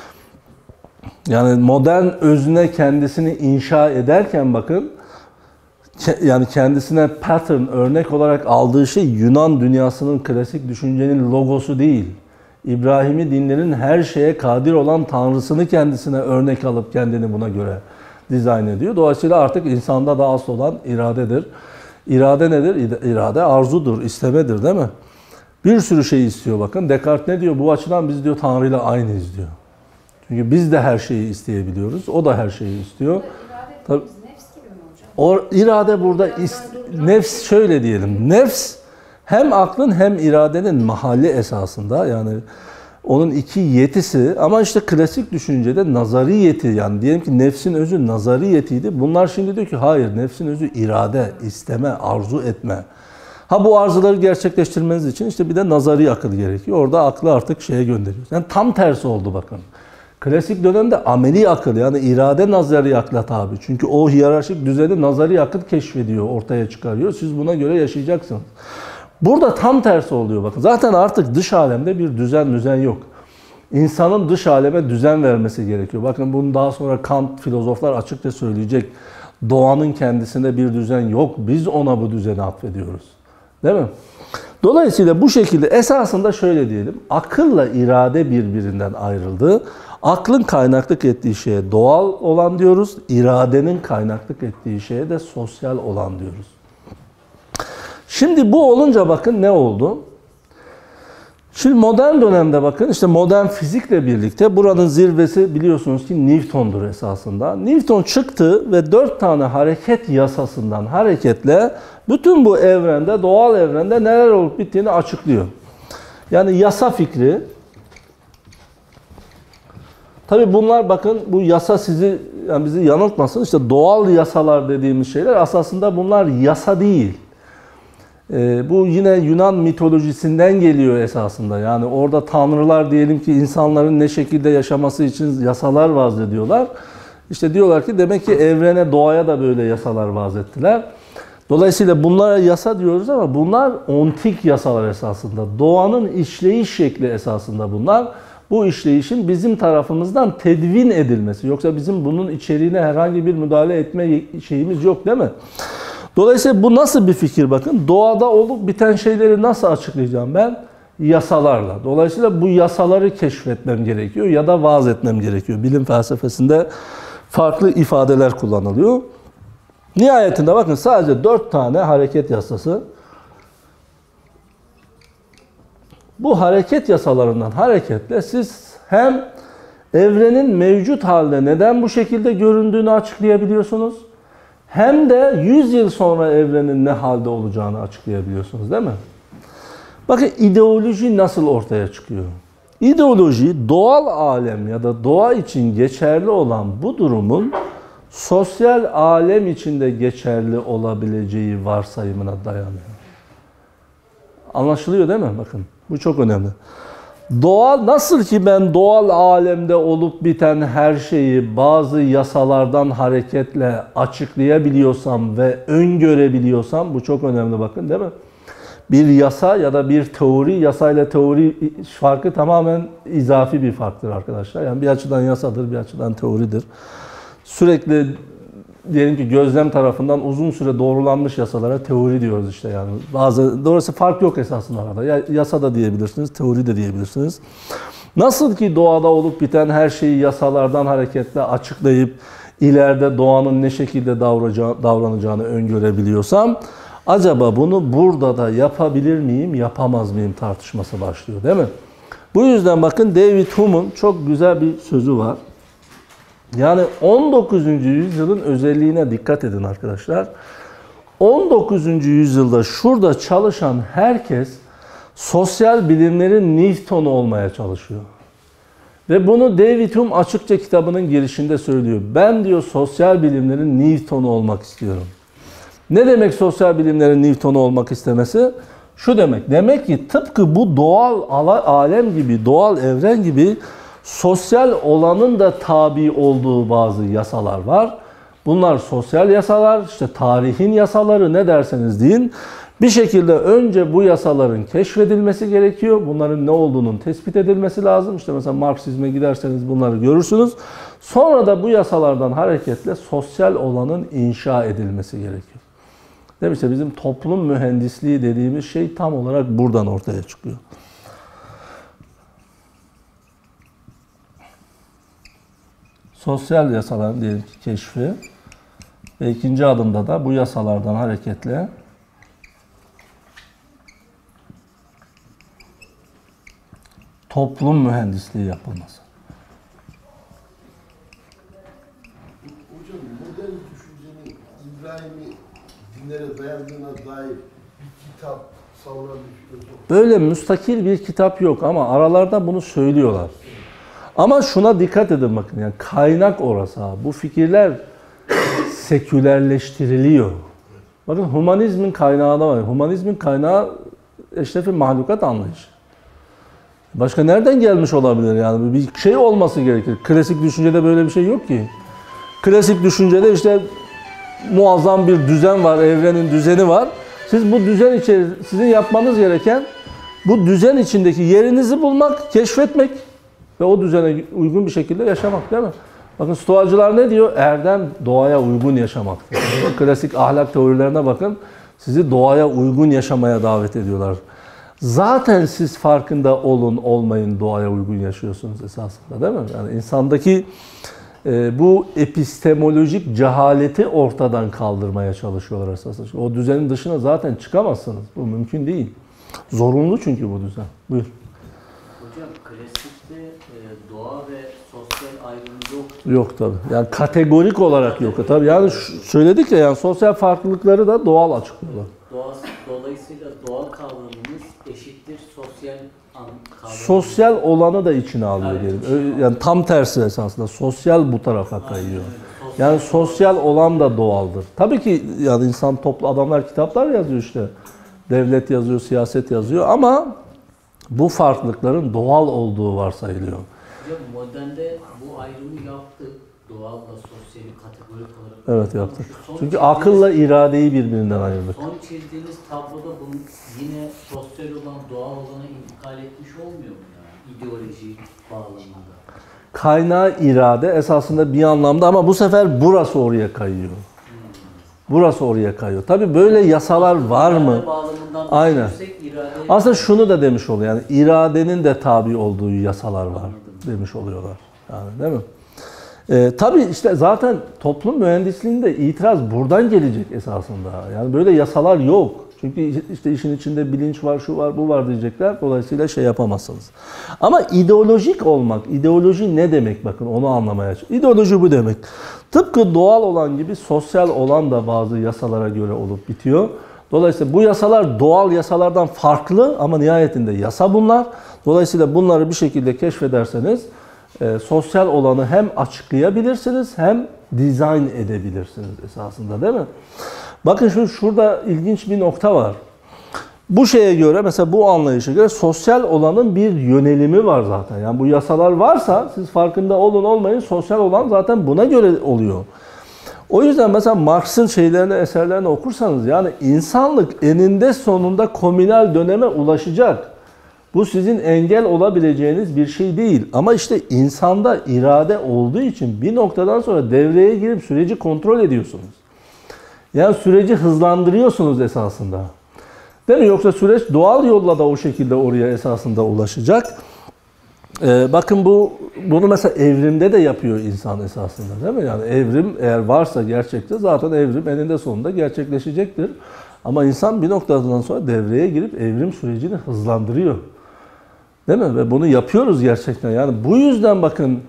Yani modern özüne kendisini inşa ederken bakın, yani kendisine pattern, örnek olarak aldığı şey Yunan dünyasının klasik düşüncenin logosu değil. İbrahim'i dinlerin her şeye kadir olan tanrısını kendisine örnek alıp kendini buna göre dizayn ediyor. Dolayısıyla artık insanda da asıl olan iradedir. İrade nedir? İrade arzudur, istemedir değil mi? Bir sürü şey istiyor bakın. Descartes ne diyor? Bu açıdan biz diyor Tanrı'yla aynıyız diyor. Çünkü biz de her şeyi isteyebiliyoruz. O da her şeyi istiyor. İrade Tabii. dediğimiz nefs gibi mi hocam? O irade burada is- nefs şöyle diyelim. Nefs hem aklın hem iradenin mahalli esasında, yani onun iki yetisi, ama işte klasik düşüncede nazari yeti, yani diyelim ki nefsin özü nazari yetiydi. Bunlar şimdi diyor ki hayır, nefsin özü irade, isteme, arzu etme. Ha bu arzuları gerçekleştirmeniz için işte bir de nazari akıl gerekiyor. Orada aklı artık şeye gönderiyoruz. Yani tam tersi oldu bakın. Klasik dönemde ameli akıl, yani irade nazari akla tabi. Çünkü o hiyerarşik düzeni nazari akıl keşfediyor, ortaya çıkarıyor. Siz buna göre yaşayacaksınız. Burada tam tersi oluyor bakın. Zaten artık dış alemde bir düzen düzen yok. İnsanın dış aleme düzen vermesi gerekiyor. Bakın bunu daha sonra Kant filozoflar açıkça söyleyecek. Doğanın kendisinde bir düzen yok. Biz ona bu düzeni atfediyoruz. Değil mi? Dolayısıyla bu şekilde esasında şöyle diyelim. Akılla irade birbirinden ayrıldı. Aklın kaynaklık ettiği şeye doğal olan diyoruz. İradenin kaynaklık ettiği şeye de sosyal olan diyoruz. Şimdi bu olunca bakın ne oldu? Şimdi modern dönemde bakın işte modern fizikle birlikte buranın zirvesi biliyorsunuz ki Newton'dur esasında. Newton çıktı ve dört tane hareket yasasından hareketle bütün bu evrende, doğal evrende neler olup bittiğini açıklıyor. Yani yasa fikri. Tabii bunlar bakın bu yasa sizi yani bizi yanıltmasın. İşte doğal yasalar dediğimiz şeyler esasında bunlar yasa değil. Ee, bu yine Yunan mitolojisinden geliyor esasında. Yani orada tanrılar diyelim ki insanların ne şekilde yaşaması için yasalar vaz ediyorlar. İşte diyorlar ki demek ki evrene, doğaya da böyle yasalar vaz ettiler. Dolayısıyla bunlara yasa diyoruz ama bunlar ontik yasalar esasında. Doğanın işleyiş şekli esasında bunlar. Bu işleyişin bizim tarafımızdan tedvin edilmesi. Yoksa bizim bunun içeriğine herhangi bir müdahale etme şeyimiz yok değil mi? Dolayısıyla bu nasıl bir fikir bakın? Doğada olup biten şeyleri nasıl açıklayacağım ben? Yasalarla. Dolayısıyla bu yasaları keşfetmem gerekiyor ya da vaaz etmem gerekiyor. Bilim felsefesinde farklı ifadeler kullanılıyor. Nihayetinde bakın sadece dört tane hareket yasası. Bu hareket yasalarından hareketle siz hem evrenin mevcut halde neden bu şekilde göründüğünü açıklayabiliyorsunuz. Hem de yüz yıl sonra evrenin ne halde olacağını açıklayabiliyorsunuz değil mi? Bakın ideoloji nasıl ortaya çıkıyor? İdeoloji doğal alem ya da doğa için geçerli olan bu durumun sosyal alem içinde geçerli olabileceği varsayımına dayanıyor. Anlaşılıyor değil mi? Bakın bu çok önemli. Doğal nasıl ki ben doğal alemde olup biten her şeyi bazı yasalardan hareketle açıklayabiliyorsam ve öngörebiliyorsam bu çok önemli bakın değil mi? Bir yasa ya da bir teori, yasayla teori farkı tamamen izafi bir farktır arkadaşlar. Yani bir açıdan yasadır, bir açıdan teoridir. Sürekli diyelim ki gözlem tarafından uzun süre doğrulanmış yasalara teori diyoruz işte yani. Bazı doğrusu fark yok esasında arada. Ya, yasa da diyebilirsiniz, teori de diyebilirsiniz. Nasıl ki doğada olup biten her şeyi yasalardan hareketle açıklayıp ileride doğanın ne şekilde davranacağını öngörebiliyorsam acaba bunu burada da yapabilir miyim, yapamaz mıyım tartışması başlıyor değil mi? Bu yüzden bakın David Hume'un çok güzel bir sözü var. Yani on dokuzuncu yüzyılın özelliğine dikkat edin arkadaşlar. on dokuzuncu yüzyılda şurada çalışan herkes sosyal bilimlerin Newton'u olmaya çalışıyor. Ve bunu David Hume açıkça kitabının girişinde söylüyor. Ben diyor sosyal bilimlerin Newton'u olmak istiyorum. Ne demek sosyal bilimlerin Newton'u olmak istemesi? Şu demek. Demek ki tıpkı bu doğal alem gibi, doğal evren gibi sosyal olanın da tabi olduğu bazı yasalar var. Bunlar sosyal yasalar, işte tarihin yasaları ne derseniz deyin. Bir şekilde önce bu yasaların keşfedilmesi gerekiyor. Bunların ne olduğunun tespit edilmesi lazım. İşte mesela Marksizme giderseniz bunları görürsünüz. Sonra da bu yasalardan hareketle sosyal olanın inşa edilmesi gerekiyor. Değil mi? İşte bizim toplum mühendisliği dediğimiz şey tam olarak buradan ortaya çıkıyor. Sosyal yasaların diyelim ki keşfi ve ikinci adımda da bu yasalardan hareketle toplum mühendisliği yapılması. Hocam modern düşüncenin İbrahim'i dinlere dayandığına dair bir kitap savuran bir filozof. Böyle müstakil bir kitap yok ama aralarda bunu söylüyorlar. Ama şuna dikkat edin bakın yani kaynak orası ha. Bu fikirler sekülerleştiriliyor. Bakın humanizmin kaynağı da var. Humanizmin kaynağı eşrefi mahlukat anlayışı. Başka nereden gelmiş olabilir yani? Bir şey olması gerekir. Klasik düşüncede böyle bir şey yok ki. Klasik düşüncede işte muazzam bir düzen var, evrenin düzeni var. Siz bu düzen içerisinde sizin yapmanız gereken bu düzen içindeki yerinizi bulmak, keşfetmek. ve o düzene uygun bir şekilde yaşamak, değil mi? Bakın Stoacılar ne diyor? Erdem doğaya uygun yaşamaktır. Klasik ahlak teorilerine bakın. Sizi doğaya uygun yaşamaya davet ediyorlar. Zaten siz farkında olun olmayın doğaya uygun yaşıyorsunuz esasında, değil mi? Yani insandaki e, bu epistemolojik cehaleti ortadan kaldırmaya çalışıyorlar esasında. O düzenin dışına zaten çıkamazsınız. Bu mümkün değil. Zorunlu çünkü bu düzen. Buyur. Hocam klasikte e, doğa ve sosyal ayrımı yok. Yok tabii. Yani kategorik olarak yok. Tabii yani şu- söyledik ya, yani sosyal farklılıkları da doğal açıklıyorlar. Doğa, dolayısıyla doğa kavramımız eşittir sosyal an, kavramı. Sosyal olanı da içine alıyor Evet, diyelim. içine Ö- Yani tam tersi esasında. Sosyal bu tarafa kayıyor. Evet, Yani sosyal olan da doğaldır. Tabii ki yani insan toplu adamlar kitaplar yazıyor işte. Devlet yazıyor, siyaset yazıyor ama bu farklılıkların doğal olduğu varsayılıyor. Hocam modernde bu ayrımı yaptık. Doğalla sosyali kategorik olarak. Evet yaptık. Son Çünkü çizdiğiniz- akılla iradeyi birbirinden ayırdık. Son çizdiğiniz tabloda bunun yine sosyal olan doğal olana intikal etmiş olmuyor mu yani? İdeoloji bağlamında. Kaynağı irade esasında bir anlamda ama bu sefer burası oraya kayıyor. Burası oraya kayıyor. Tabii böyle yasalar var mı? İrade bağlamından Aynen. düşünürsek iradeye- Aslında şunu da demiş oluyor. Yani iradenin de tabi olduğu yasalar var demiş oluyorlar. Yani değil mi? Ee, tabii işte zaten toplum mühendisliğinde itiraz buradan gelecek esasında. Yani böyle yasalar yok. Çünkü işte işin içinde bilinç var, şu var, bu var diyecekler. Dolayısıyla şey yapamazsınız. Ama ideolojik olmak, ideoloji ne demek bakın onu anlamaya çalışıyorum. İdeoloji bu demek. Tıpkı doğal olan gibi sosyal olan da bazı yasalara göre olup bitiyor. Dolayısıyla bu yasalar doğal yasalardan farklı ama nihayetinde yasa bunlar. Dolayısıyla bunları bir şekilde keşfederseniz e, sosyal olanı hem açıklayabilirsiniz hem dizayn edebilirsiniz esasında, değil mi? Bakın şu şurada ilginç bir nokta var. Bu şeye göre mesela bu anlayışa göre sosyal olanın bir yönelimi var zaten. Yani bu yasalar varsa siz farkında olun olmayın sosyal olan zaten buna göre oluyor. O yüzden mesela Marx'ın şeylerini, eserlerini okursanız yani insanlık eninde sonunda komünal döneme ulaşacak. Bu sizin engel olabileceğiniz bir şey değil. Ama işte insanda irade olduğu için bir noktadan sonra devreye girip süreci kontrol ediyorsunuz. Yani süreci hızlandırıyorsunuz esasında. Değil mi? Yoksa süreç doğal yolla da o şekilde oraya esasında ulaşacak. Ee, bakın bu bunu mesela evrimde de yapıyor insan esasında, değil mi? Yani evrim eğer varsa gerçekte zaten evrim eninde sonunda gerçekleşecektir. Ama insan bir noktadan sonra devreye girip evrim sürecini hızlandırıyor. Değil mi? Ve bunu yapıyoruz gerçekten. Yani bu yüzden bakın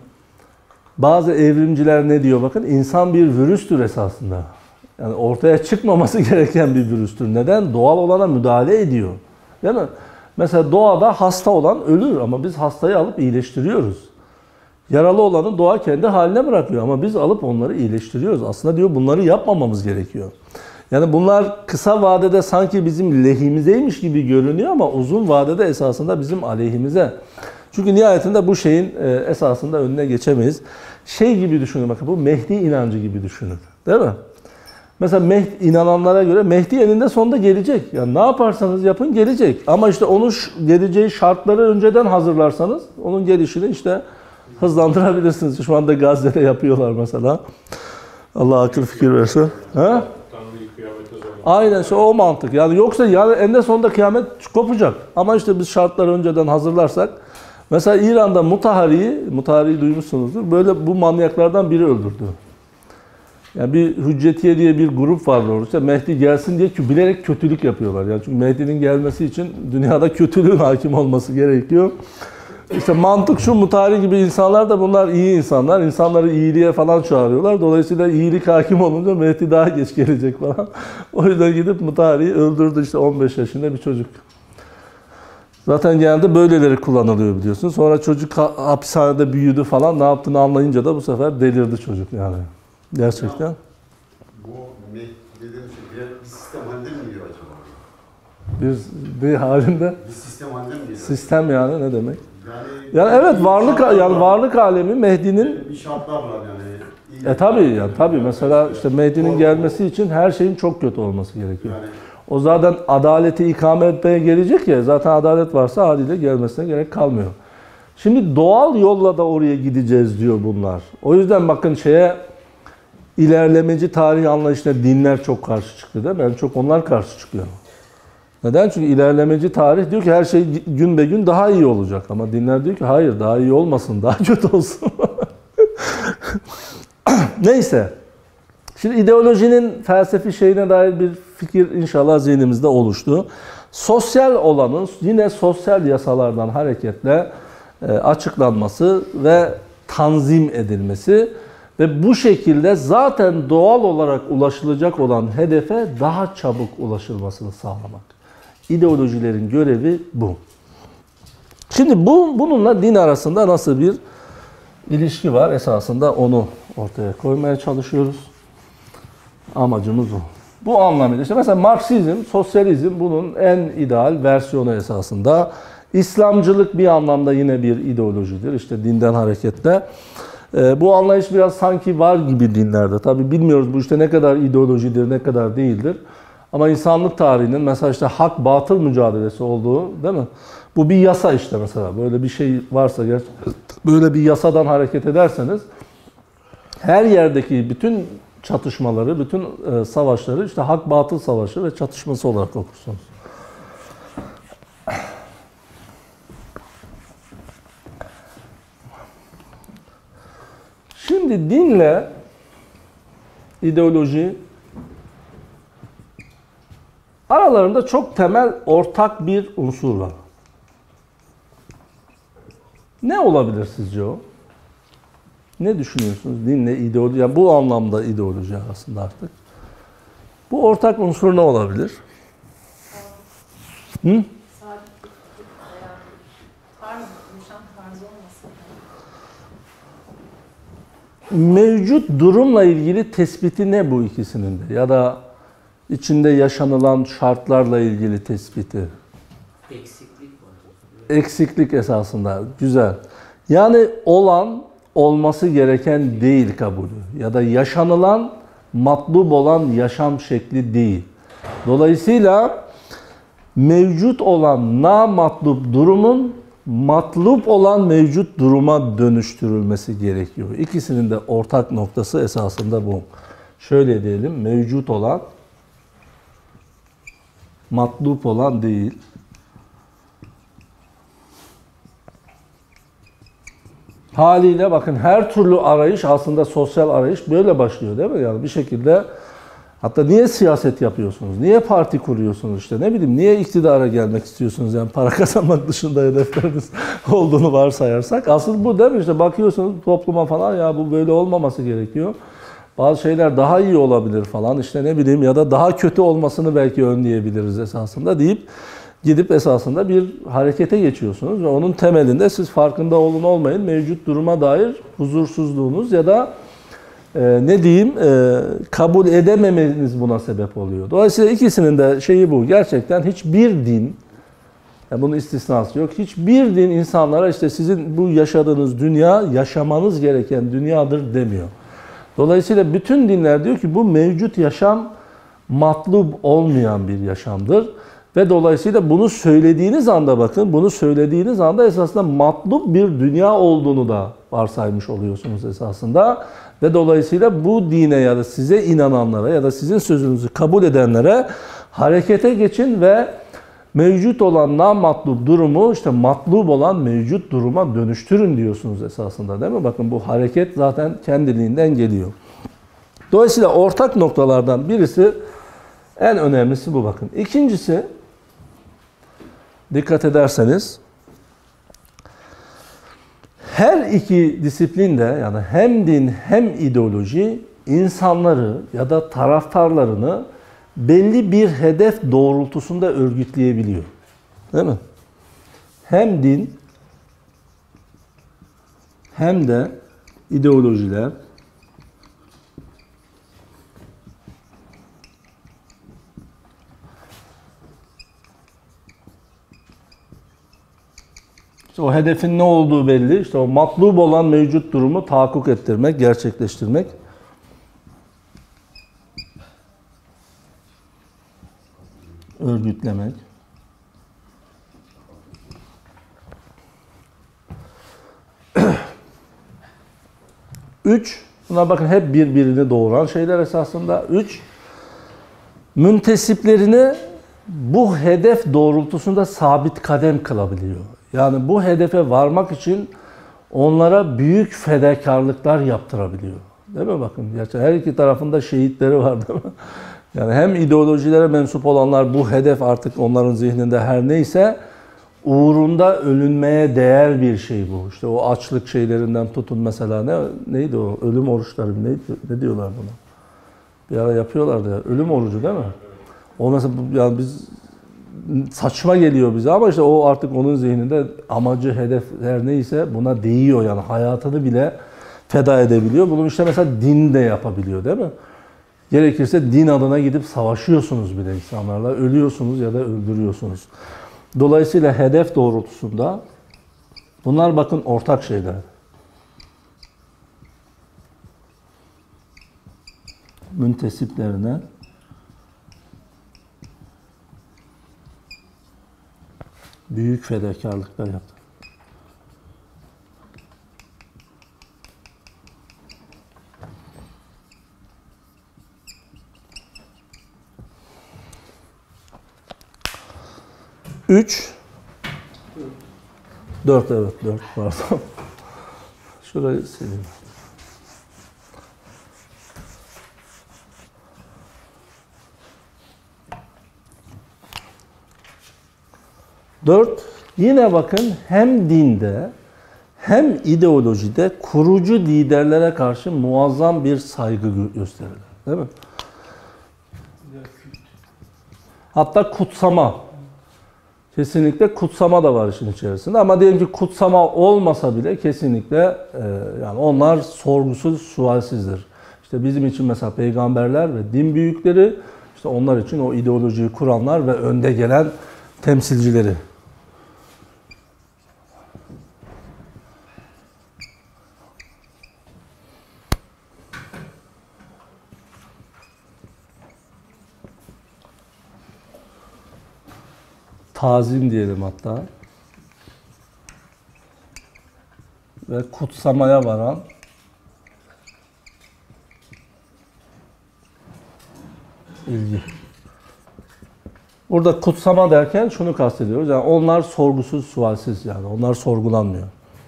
bazı evrimciler ne diyor? Bakın insan bir virüstür esasında. Yani ortaya çıkmaması gereken bir virüstür. Neden? Doğal olana müdahale ediyor. Değil mi? Mesela doğada hasta olan ölür ama biz hastayı alıp iyileştiriyoruz. Yaralı olanı doğa kendi haline bırakıyor ama biz alıp onları iyileştiriyoruz. Aslında diyor bunları yapmamamız gerekiyor. Yani bunlar kısa vadede sanki bizim lehimizeymiş gibi görünüyor ama uzun vadede esasında bizim aleyhimize. Çünkü nihayetinde bu şeyin esasında önüne geçemeyiz. Şey gibi düşünün bakın bu Mehdi inancı gibi düşünün. Değil mi? Mesela Mehdi, inananlara göre Mehdi eninde sonunda gelecek. Yani ne yaparsanız yapın gelecek. Ama işte onun geleceği şartları önceden hazırlarsanız onun gelişini işte hızlandırabilirsiniz. Şu anda Gazze'de yapıyorlar mesela. Allah akıl fikir versin. Ha? Tanrı'yı kıyamete zorlamak. Aynen işte o mantık. Yani yoksa yani eninde sonunda kıyamet kopacak. Ama işte biz şartları önceden hazırlarsak mesela İran'da Mutahari'yi, Mutahari'yi duymuşsunuzdur. Böyle bu manyaklardan biri öldürdü. Yani bir Hüccetiye diye bir grup var orada. İşte Mehdi gelsin diye bilerek kötülük yapıyorlar. Yani çünkü Mehdi'nin gelmesi için dünyada kötülüğün hakim olması gerekiyor. İşte mantık şu, Mutahari gibi insanlar da bunlar iyi insanlar. İnsanları iyiliğe falan çağırıyorlar. Dolayısıyla iyilik hakim olunca Mehdi daha geç gelecek falan. O yüzden gidip Mutahari'yi öldürdü işte on beş yaşında bir çocuk. Zaten genelde böyleleri kullanılıyor biliyorsun. Sonra çocuk hapishanede büyüdü falan, ne yaptığını anlayınca da bu sefer delirdi çocuk yani. Gerçekten. Bu ne dediğiniz şey bir, bir sistem halinde mi geliyor acaba? Bir, bir halinde Bir sistem halinde mi geliyor? sistem yani ne demek? Yani, Yani evet varlık şartlar yani var. varlık alemi Mehdi'nin Bir şartlar var yani. e tabii yani tabii mesela işte Mehdi'nin gelmesi için her şeyin çok kötü olması gerekiyor. Yani O zaten adaleti ikame etmeye gelecek ya, zaten adalet varsa haliyle gelmesine gerek kalmıyor. Şimdi doğal yolla da oraya gideceğiz diyor bunlar. O yüzden bakın şeye ilerlemeci tarih anlayışına dinler çok karşı çıktı değil mi? En çok onlar karşı çıkıyor. Neden? Çünkü ilerlemeci tarih diyor ki her şey gün be gün daha iyi olacak. Ama dinler diyor ki hayır daha iyi olmasın, daha kötü olsun. Neyse. Şimdi ideolojinin felsefi şeyine dair bir fikir inşallah zihnimizde oluştu. Sosyal olanın yine sosyal yasalardan hareketle açıklanması ve tanzim edilmesi ve bu şekilde zaten doğal olarak ulaşılacak olan hedefe daha çabuk ulaşılmasını sağlamak. İdeolojilerin görevi bu. Şimdi bu bununla din arasında nasıl bir ilişki var? Esasında onu ortaya koymaya çalışıyoruz. Amacımız o. Bu anlamıyla işte mesela Marksizm, sosyalizm bunun en ideal versiyonu esasında. İslamcılık bir anlamda yine bir ideolojidir. İşte dinden hareketle. Ee, bu anlayış biraz sanki var gibi dinlerde. Tabi bilmiyoruz bu işte ne kadar ideolojidir, ne kadar değildir. Ama insanlık tarihinin mesela işte hak batıl mücadelesi olduğu değil mi? Bu bir yasa işte mesela. Böyle bir şey varsa böyle bir yasadan hareket ederseniz her yerdeki bütün çatışmaları, bütün e, savaşları işte hak batıl savaşı ve çatışması olarak okursunuz. Şimdi dinle ideoloji aralarında çok temel ortak bir unsur var. Ne olabilir sizce o? Ne düşünüyorsunuz dinle ideoloji? Yani bu anlamda ideoloji aslında artık. Bu ortak unsur ne olabilir? Hı? Sabit veya tarz, yaşam tarzı olmasın. Mevcut durumla ilgili tespiti ne bu ikisinin de? Ya da içinde yaşanılan şartlarla ilgili tespiti. Eksiklik var. Eksiklik esasında. Güzel. Yani olan olması gereken değil kabulü. Ya da yaşanılan matlub olan yaşam şekli değil. Dolayısıyla mevcut olan namatlub durumun matlub olan mevcut duruma dönüştürülmesi gerekiyor. İkisinin de ortak noktası esasında bu. Şöyle diyelim, mevcut olan matlub olan değil. Haliyle bakın her türlü arayış aslında sosyal arayış böyle başlıyor değil mi? Yani bir şekilde hatta niye siyaset yapıyorsunuz? Niye parti kuruyorsunuz işte ne bileyim niye iktidara gelmek istiyorsunuz? Yani para kazanmak dışında hedefleriniz olduğunu varsayarsak. Asıl bu değil mi? İşte bakıyorsunuz topluma falan ya bu böyle olmaması gerekiyor. Bazı şeyler daha iyi olabilir falan işte ne bileyim ya da daha kötü olmasını belki önleyebiliriz esasında deyip gidip esasında bir harekete geçiyorsunuz ve onun temelinde siz farkında olun olmayın mevcut duruma dair huzursuzluğunuz ya da e, ne diyeyim e, kabul edememeniz buna sebep oluyor. Dolayısıyla ikisinin de şeyi bu. Gerçekten hiçbir din, yani bunun istisnası yok. Hiçbir din insanlara işte sizin bu yaşadığınız dünya yaşamanız gereken dünyadır demiyor. Dolayısıyla bütün dinler diyor ki bu mevcut yaşam matlub olmayan bir yaşamdır. Ve dolayısıyla bunu söylediğiniz anda bakın, bunu söylediğiniz anda esasında matlub bir dünya olduğunu da varsaymış oluyorsunuz esasında. Ve dolayısıyla bu dine ya da size inananlara ya da sizin sözünüzü kabul edenlere harekete geçin ve mevcut olan namatlub durumu işte matlub olan mevcut duruma dönüştürün diyorsunuz esasında değil mi? Bakın bu hareket zaten kendiliğinden geliyor. Dolayısıyla ortak noktalardan birisi en önemlisi bu bakın. İkincisi dikkat ederseniz her iki disiplinde yani hem din hem ideoloji insanları ya da taraftarlarını belli bir hedef doğrultusunda örgütleyebiliyor. Değil mi? Hem din hem de ideolojiler İşte o hedefin ne olduğu belli. İşte o matlub olan mevcut durumu tahakkuk ettirmek, gerçekleştirmek. Örgütlemek. Üç, bunlar bakın hep birbirini doğuran şeyler esasında. Üç, müntesiplerini bu hedef doğrultusunda sabit kadem kılabiliyor. Yani bu hedefe varmak için onlara büyük fedakarlıklar yaptırabiliyor. Değil mi bakın? Gerçi her iki tarafında şehitleri var değil mi? Yani hem ideolojilere mensup olanlar bu hedef artık onların zihninde her neyse uğrunda ölünmeye değer bir şey bu. İşte o açlık şeylerinden tutun mesela ne neydi o? Ölüm oruçları neydi? Ne diyorlar buna? Bir ara yapıyorlardı ya. Ölüm orucu değil mi? O mesela yani biz saçma geliyor bize ama işte o artık onun zihninde amacı, hedef her neyse buna değiyor yani hayatını bile feda edebiliyor. Bunu işte mesela din de yapabiliyor değil mi? Gerekirse din adına gidip savaşıyorsunuz bile insanlarla, ölüyorsunuz ya da öldürüyorsunuz. Dolayısıyla hedef doğrultusunda bunlar bakın ortak şeyler. Müntesiplerine büyük fedakarlıklar yaptı. Üç, dört evet dört pardon. Şurayı sileyim. Dört, yine bakın hem dinde hem ideolojide kurucu liderlere karşı muazzam bir saygı gösterilir. Değil mi? Hatta kutsama. Kesinlikle kutsama da var işin içerisinde. Ama diyelim ki kutsama olmasa bile kesinlikle e, yani onlar sorgusuz, sualsizdir. İşte bizim için mesela peygamberler ve din büyükleri, işte onlar için o ideolojiyi kuranlar ve önde gelen temsilcileri. Tazim diyelim hatta. Ve kutsamaya varan ilgi. Burada kutsama derken şunu kastediyoruz. Yani onlar sorgusuz, sualsiz yani. Onlar sorgulanmıyor.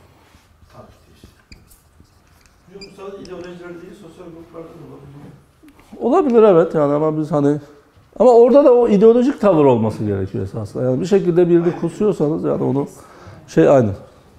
Bu sadece ideolojiler değil, sosyal gruplarda da olabilir. Olabilir evet yani ama biz hani ama orada da o ideolojik tavır olması gerekiyor esasında. Yani bir şekilde birini kutsuyorsanız yani onu şey aynı.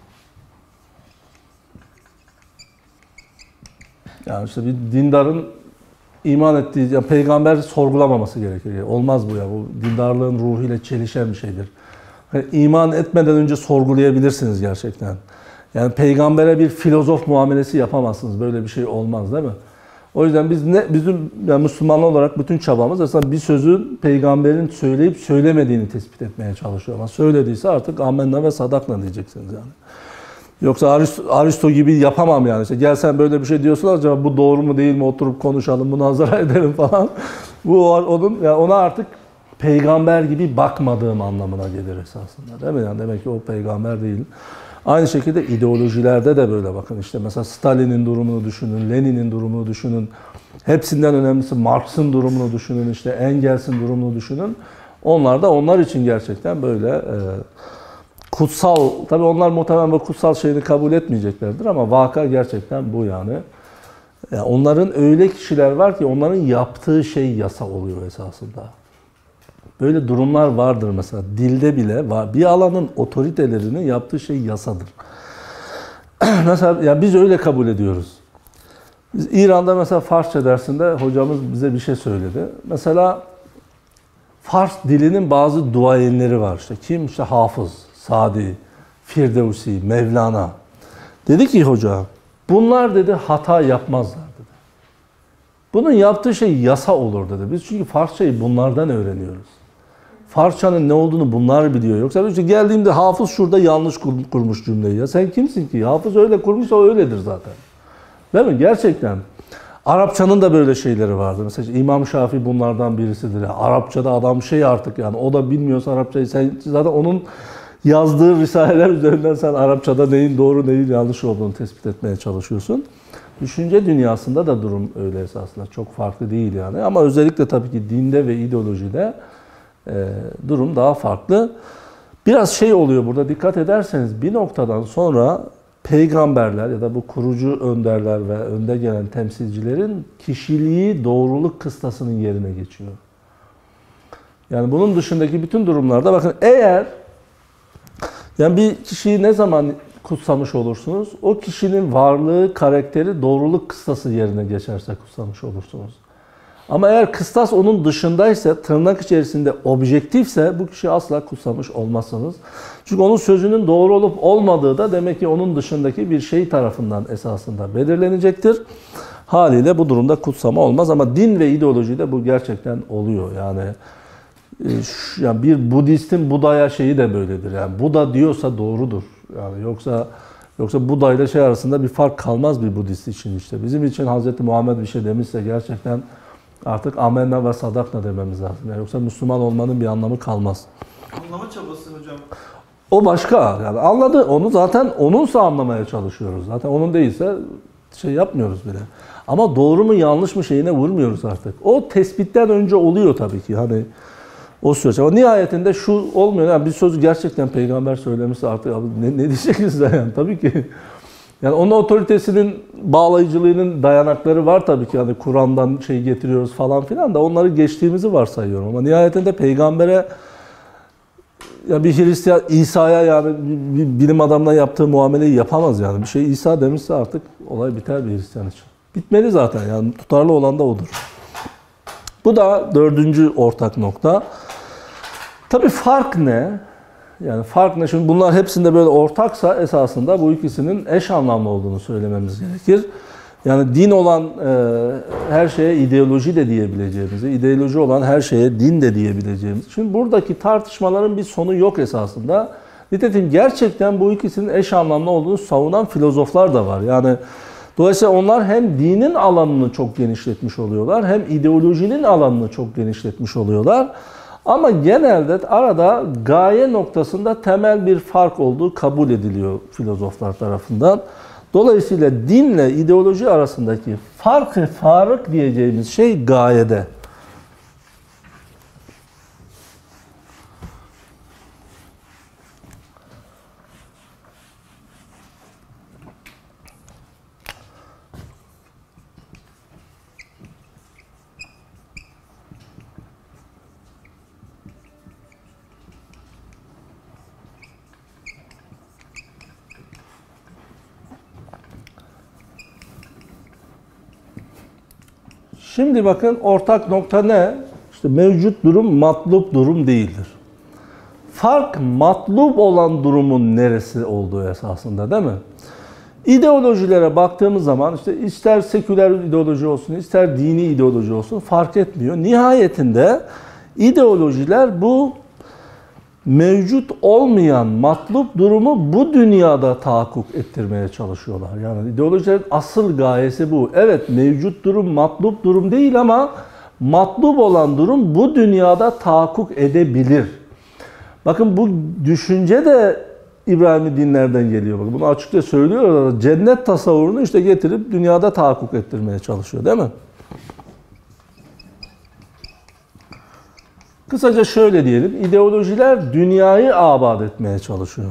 Yani işte bir dindarın iman ettiği, yani peygamber sorgulamaması gerekiyor. Olmaz bu ya. Bu dindarlığın ruhuyla çelişen bir şeydir. Yani iman etmeden önce sorgulayabilirsiniz gerçekten. Yani peygambere bir filozof muamelesi yapamazsınız. Böyle bir şey olmaz değil mi? O yüzden biz ne bizim yani Müslümanlar olarak bütün çabamız aslında bir sözün peygamberin söyleyip söylemediğini tespit etmeye çalışıyor. Ama söylediyse artık amenna ve sadakla diyeceksiniz yani. Yoksa Aristo, Aristo gibi yapamam yani. İşte gel sen böyle bir şey diyorsun acaba bu doğru mu değil mi oturup konuşalım, münazara edelim falan. Bu onun yani ona artık peygamber gibi bakmadığım anlamına gelir esasında. Değil mi? Yani demek ki o peygamber değil. Aynı şekilde ideolojilerde de böyle bakın. İşte mesela Stalin'in durumunu düşünün, Lenin'in durumunu düşünün. Hepsinden önemlisi Marx'ın durumunu düşünün, işte Engels'in durumunu düşünün. Onlar da onlar için gerçekten böyle e, kutsal, tabii onlar muhtemelen bu kutsal şeyini kabul etmeyeceklerdir ama vaka gerçekten bu yani. Yani onların öyle kişiler var ki onların yaptığı şey yasa oluyor esasında. Böyle durumlar vardır mesela. Dilde bile var. Bir alanın otoritelerinin yaptığı şey yasadır. Mesela yani biz öyle kabul ediyoruz. Biz İran'da mesela Farsça dersinde hocamız bize bir şey söyledi. Mesela Fars dilinin bazı duayenleri var. İşte kim? İşte Hafız, Sadi, Firdevsi, Mevlana. Dedi ki hoca, bunlar dedi hata yapmazlar dedi. Bunun yaptığı şey yasa olur dedi. Biz çünkü Farsçayı bunlardan öğreniyoruz. Farsçanın ne olduğunu bunlar biliyor. Yoksa işte geldiğimde Hafız şurada yanlış kur, kurmuş cümleyi. Ya sen kimsin ki? Hafız öyle kurmuşsa o öyledir zaten. Değil mi? Gerçekten. Arapçanın da böyle şeyleri vardır. Mesela İmam Şafii bunlardan birisidir. Yani Arapçada adam şey artık yani o da bilmiyorsa Arapçayı sen zaten onun yazdığı risaleler üzerinden sen Arapçada neyin doğru neyin yanlış olduğunu tespit etmeye çalışıyorsun. Düşünce dünyasında da durum öyle esasında. Çok farklı değil yani. Ama özellikle tabii ki dinde ve ideolojide e, durum daha farklı. Biraz şey oluyor burada, dikkat ederseniz bir noktadan sonra peygamberler ya da bu kurucu önderler ve önde gelen temsilcilerin kişiliği doğruluk kıstasının yerine geçiyor. Yani bunun dışındaki bütün durumlarda bakın, eğer yani bir kişiyi ne zaman kutsamış olursunuz? O kişinin varlığı, karakteri doğruluk kıstası yerine geçerse kutsamış olursunuz. Ama eğer kıstas onun dışındaysa, tırnak içerisinde objektifse bu kişiyi asla kutsamış olmazsınız. Çünkü onun sözünün doğru olup olmadığı da demek ki onun dışındaki bir şey tarafından esasında belirlenecektir. Haliyle bu durumda kutsama olmaz ama din ve ideolojide bu gerçekten oluyor. Yani, yani bir Budistin Buda'ya şeyi de böyledir. Yani Buda diyorsa doğrudur. Yani yoksa yoksa Buda ile şey arasında bir fark kalmaz bir Budist için işte. Bizim için Hazreti Muhammed bir şey demişse gerçekten artık amenna ve sadakna dememiz lazım. Yani yoksa Müslüman olmanın bir anlamı kalmaz. Anlama çabası hocam. O başka. Yani anladı. Onu zaten onunsa anlamaya çalışıyoruz. Zaten onun değilse şey yapmıyoruz bile. Ama doğru mu yanlış mı şeyine vurmuyoruz artık. O tespitten önce oluyor tabii ki. Hani o süreç. Ama nihayetinde şu olmuyor. Yani bir sözü gerçekten peygamber söylemişse artık abi ne, ne diyeceksiniz yani tabii ki. Yani onun otoritesinin, bağlayıcılığının dayanakları var tabii ki. Yani Kur'an'dan şey getiriyoruz falan filan da onları geçtiğimizi varsayıyorum. Ama nihayetinde peygambere, ya bir Hristiyan İsa'ya yani bir bilim adamına yaptığı muameleyi yapamaz yani. Bir şey İsa demişse artık olay biter bir Hristiyan için. Bitmeli zaten yani, tutarlı olan da odur. Bu da dördüncü ortak nokta. Tabii fark ne? Yani fark ne? Şimdi bunlar hepsinde böyle ortaksa esasında bu ikisinin eş anlamlı olduğunu söylememiz gerekir. Yani din olan e, her şeye ideoloji de diyebileceğimizi, ideoloji olan her şeye din de diyebileceğimiz. Şimdi buradaki tartışmaların bir sonu yok esasında. Nitekim gerçekten bu ikisinin eş anlamlı olduğunu savunan filozoflar da var. Yani dolayısıyla onlar hem dinin alanını çok genişletmiş oluyorlar, hem ideolojinin alanını çok genişletmiş oluyorlar. Ama genelde arada gaye noktasında temel bir fark olduğu kabul ediliyor filozoflar tarafından. Dolayısıyla dinle ideoloji arasındaki farkı farık diyeceğimiz şey gayede. Şimdi bakın ortak nokta ne? İşte mevcut durum matlup durum değildir. Fark matlup olan durumun neresi olduğu esasında değil mi? İdeolojilere baktığımız zaman işte ister seküler ideoloji olsun, ister dini ideoloji olsun fark etmiyor. Nihayetinde ideolojiler bu mevcut olmayan matlup durumu bu dünyada tahakkuk ettirmeye çalışıyorlar. Yani ideolojilerin asıl gayesi bu. Evet, mevcut durum matlup durum değil ama matlup olan durum bu dünyada tahakkuk edebilir. Bakın bu düşünce de İbrahimi dinlerden geliyor. Bakın bunu açıkça söylüyorlar. Cennet tasavvurunu işte getirip dünyada tahakkuk ettirmeye çalışıyor, değil mi? Kısaca şöyle diyelim, ideolojiler dünyayı abad etmeye çalışıyor.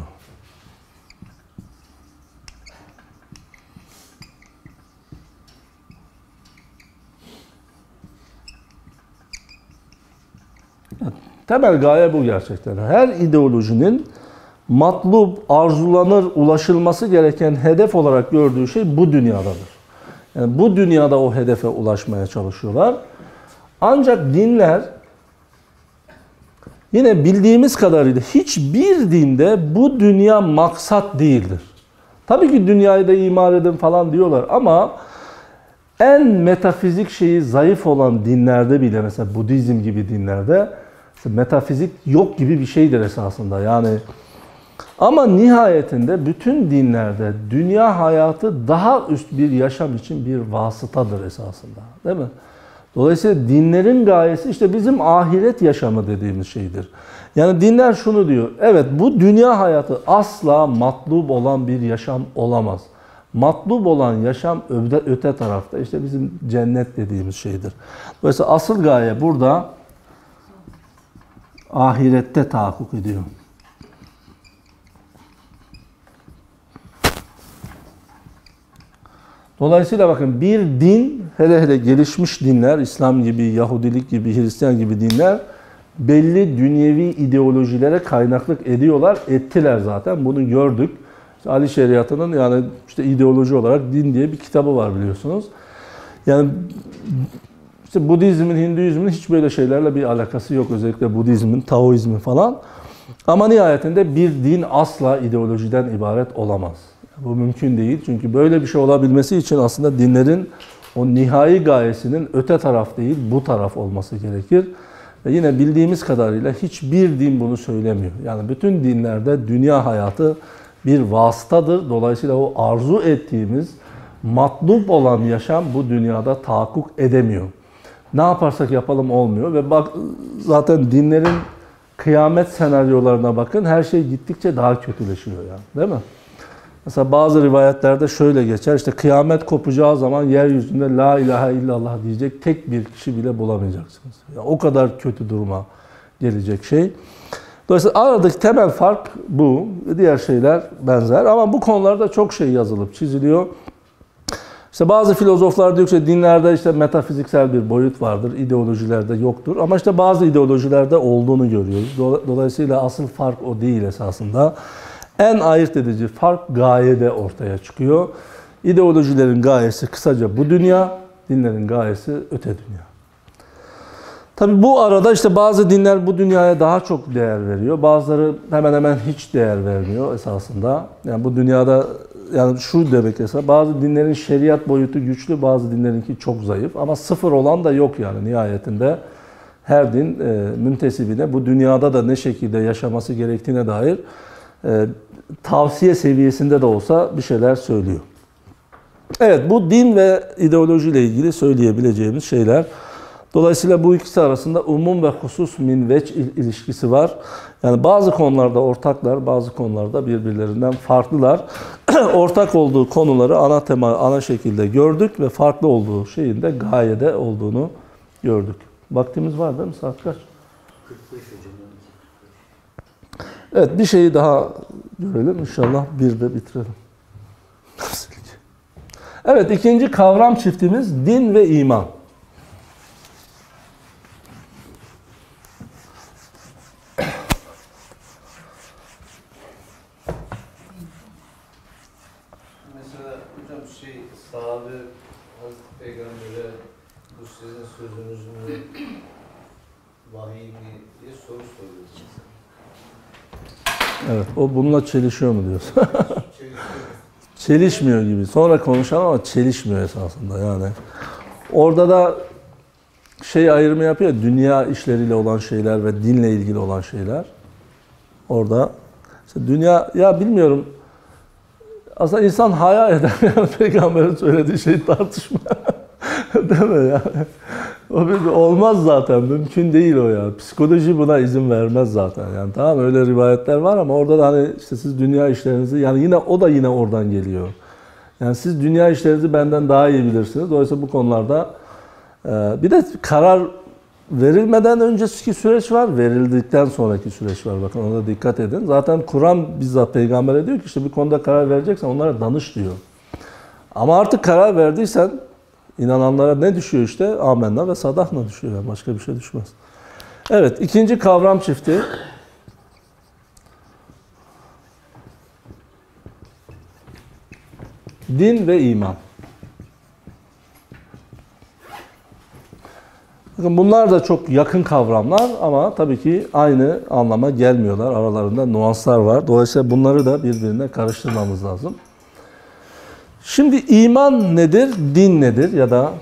Temel gaye bu gerçekten. Her ideolojinin matlub, arzulanır, ulaşılması gereken hedef olarak gördüğü şey bu dünyadadır. Yani bu dünyada o hedefe ulaşmaya çalışıyorlar. Ancak dinler, yine bildiğimiz kadarıyla hiçbir dinde bu dünya maksat değildir. Tabii ki dünyayı da imar edin falan diyorlar ama en metafizik şeyi zayıf olan dinlerde bile, mesela Budizm gibi dinlerde metafizik yok gibi bir şeydir esasında. Yani ama nihayetinde bütün dinlerde dünya hayatı daha üst bir yaşam için bir vasıtadır esasında. Değil mi? Dolayısıyla dinlerin gayesi işte bizim ahiret yaşamı dediğimiz şeydir. Yani dinler şunu diyor. Evet, bu dünya hayatı asla matlub olan bir yaşam olamaz. Matlub olan yaşam öte, öte tarafta. İşte bizim cennet dediğimiz şeydir. Dolayısıyla asıl gaye burada ahirette tahakkuk ediyor. Dolayısıyla bakın bir din, hele hele gelişmiş dinler, İslam gibi, Yahudilik gibi, Hristiyan gibi dinler belli dünyevi ideolojilere kaynaklık ediyorlar, ettiler zaten. Bunu gördük. İşte Ali Şeriatı'nın yani işte ideoloji olarak din diye bir kitabı var biliyorsunuz. Yani işte Budizmin, Hinduizmin hiç böyle şeylerle bir alakası yok. Özellikle Budizmin, Taoizmin falan. Ama nihayetinde bir din asla ideolojiden ibaret olamaz. Bu mümkün değil. Çünkü böyle bir şey olabilmesi için aslında dinlerin o nihai gayesinin öte taraf değil, bu taraf olması gerekir. Ve yine bildiğimiz kadarıyla hiçbir din bunu söylemiyor. Yani bütün dinlerde dünya hayatı bir vasıtadır. Dolayısıyla o arzu ettiğimiz matlub olan yaşam bu dünyada tahakkuk edemiyor. Ne yaparsak yapalım olmuyor ve bak zaten dinlerin kıyamet senaryolarına bakın, her şey gittikçe daha kötüleşiyor yani, değil mi? Mesela bazı rivayetlerde şöyle geçer, işte kıyamet kopacağı zaman yeryüzünde la ilahe illallah diyecek tek bir kişi bile bulamayacaksınız. Yani o kadar kötü duruma gelecek şey. Dolayısıyla aradaki temel fark bu. Diğer şeyler benzer ama bu konularda çok şey yazılıp çiziliyor. İşte bazı filozoflar diyor ki dinlerde işte metafiziksel bir boyut vardır, ideolojilerde yoktur. Ama işte bazı ideolojilerde olduğunu görüyoruz. Dolayısıyla asıl fark o değil esasında. En ayırt edici fark gayede ortaya çıkıyor. İdeolojilerin gayesi kısaca bu dünya, dinlerin gayesi öte dünya. Tabi bu arada işte bazı dinler bu dünyaya daha çok değer veriyor. Bazıları hemen hemen hiç değer vermiyor esasında. Yani bu dünyada yani şu demek mesela bazı dinlerin şeriat boyutu güçlü, bazı dinlerinki çok zayıf. Ama sıfır olan da yok yani nihayetinde. Her din e, müntesibine bu dünyada da ne şekilde yaşaması gerektiğine dair e, tavsiye seviyesinde de olsa bir şeyler söylüyor. Evet, bu din ve ideolojiyle ilgili söyleyebileceğimiz şeyler. Dolayısıyla bu ikisi arasında umum ve husus min veç ilişkisi var. Yani bazı konularda ortaklar, bazı konularda birbirlerinden farklılar. Ortak olduğu konuları ana tema, ana şekilde gördük ve farklı olduğu şeyin de gayede olduğunu gördük. Vaktimiz var değil mi? Saat kaç? kırk beş hocam. Evet, bir şeyi daha görelim. İnşallah bir de bitirelim. Evet, ikinci kavram çiftimiz din ve iman. Mesela hocam şey sahabe Hazreti Peygamber'e bu sizin sözünüz mü, vahiy mi diye soru soruyor. Evet, o bununla çelişiyor mu diyorsun? Çelişiyor. Çelişmiyor gibi. Sonra konuşalım ama çelişmiyor esasında yani. Orada da şey ayrımı yapıyor, dünya işleriyle olan şeyler ve dinle ilgili olan şeyler. Orada işte dünya, ya bilmiyorum, aslında insan haya eder yani Peygamber'in söylediği şey tartışma. Değil mi yani? O bir, olmaz zaten, mümkün değil o ya. Psikoloji buna izin vermez zaten. Yani tamam öyle rivayetler var ama orada da hani işte siz dünya işlerinizi, yani yine o da yine oradan geliyor. Yani siz dünya işlerinizi benden daha iyi bilirsiniz. Dolayısıyla bu konularda e, bir de karar verilmeden önceki süreç var, verildikten sonraki süreç var. Bakın ona dikkat edin. Zaten Kur'an bizzat Peygamber'e diyor ki işte bir konuda karar vereceksen onlara danış diyor. Ama artık karar verdiysen İnananlara ne düşüyor işte? Amenna ve sadakna düşüyor. Yani başka bir şey düşmez. Evet, ikinci kavram çifti. Din ve iman. Bakın bunlar da çok yakın kavramlar ama tabii ki aynı anlama gelmiyorlar. Aralarında nuanslar var. Dolayısıyla bunları da birbirine karıştırmamız lazım. Şimdi iman nedir, din nedir ya da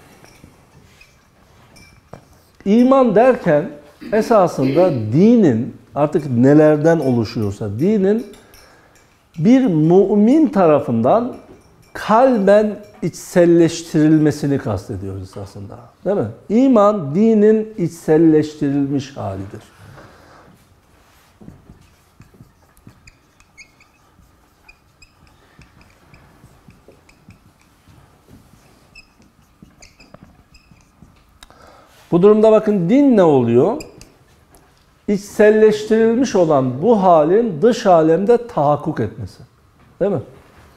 iman derken esasında dinin artık nelerden oluşuyorsa dinin bir mümin tarafından kalben içselleştirilmesini kastediyoruz esasında. Değil mi? İman dinin içselleştirilmiş halidir. Bu durumda bakın din ne oluyor? İçselleştirilmiş olan bu halin dış alemde tahakkuk etmesi. Değil mi?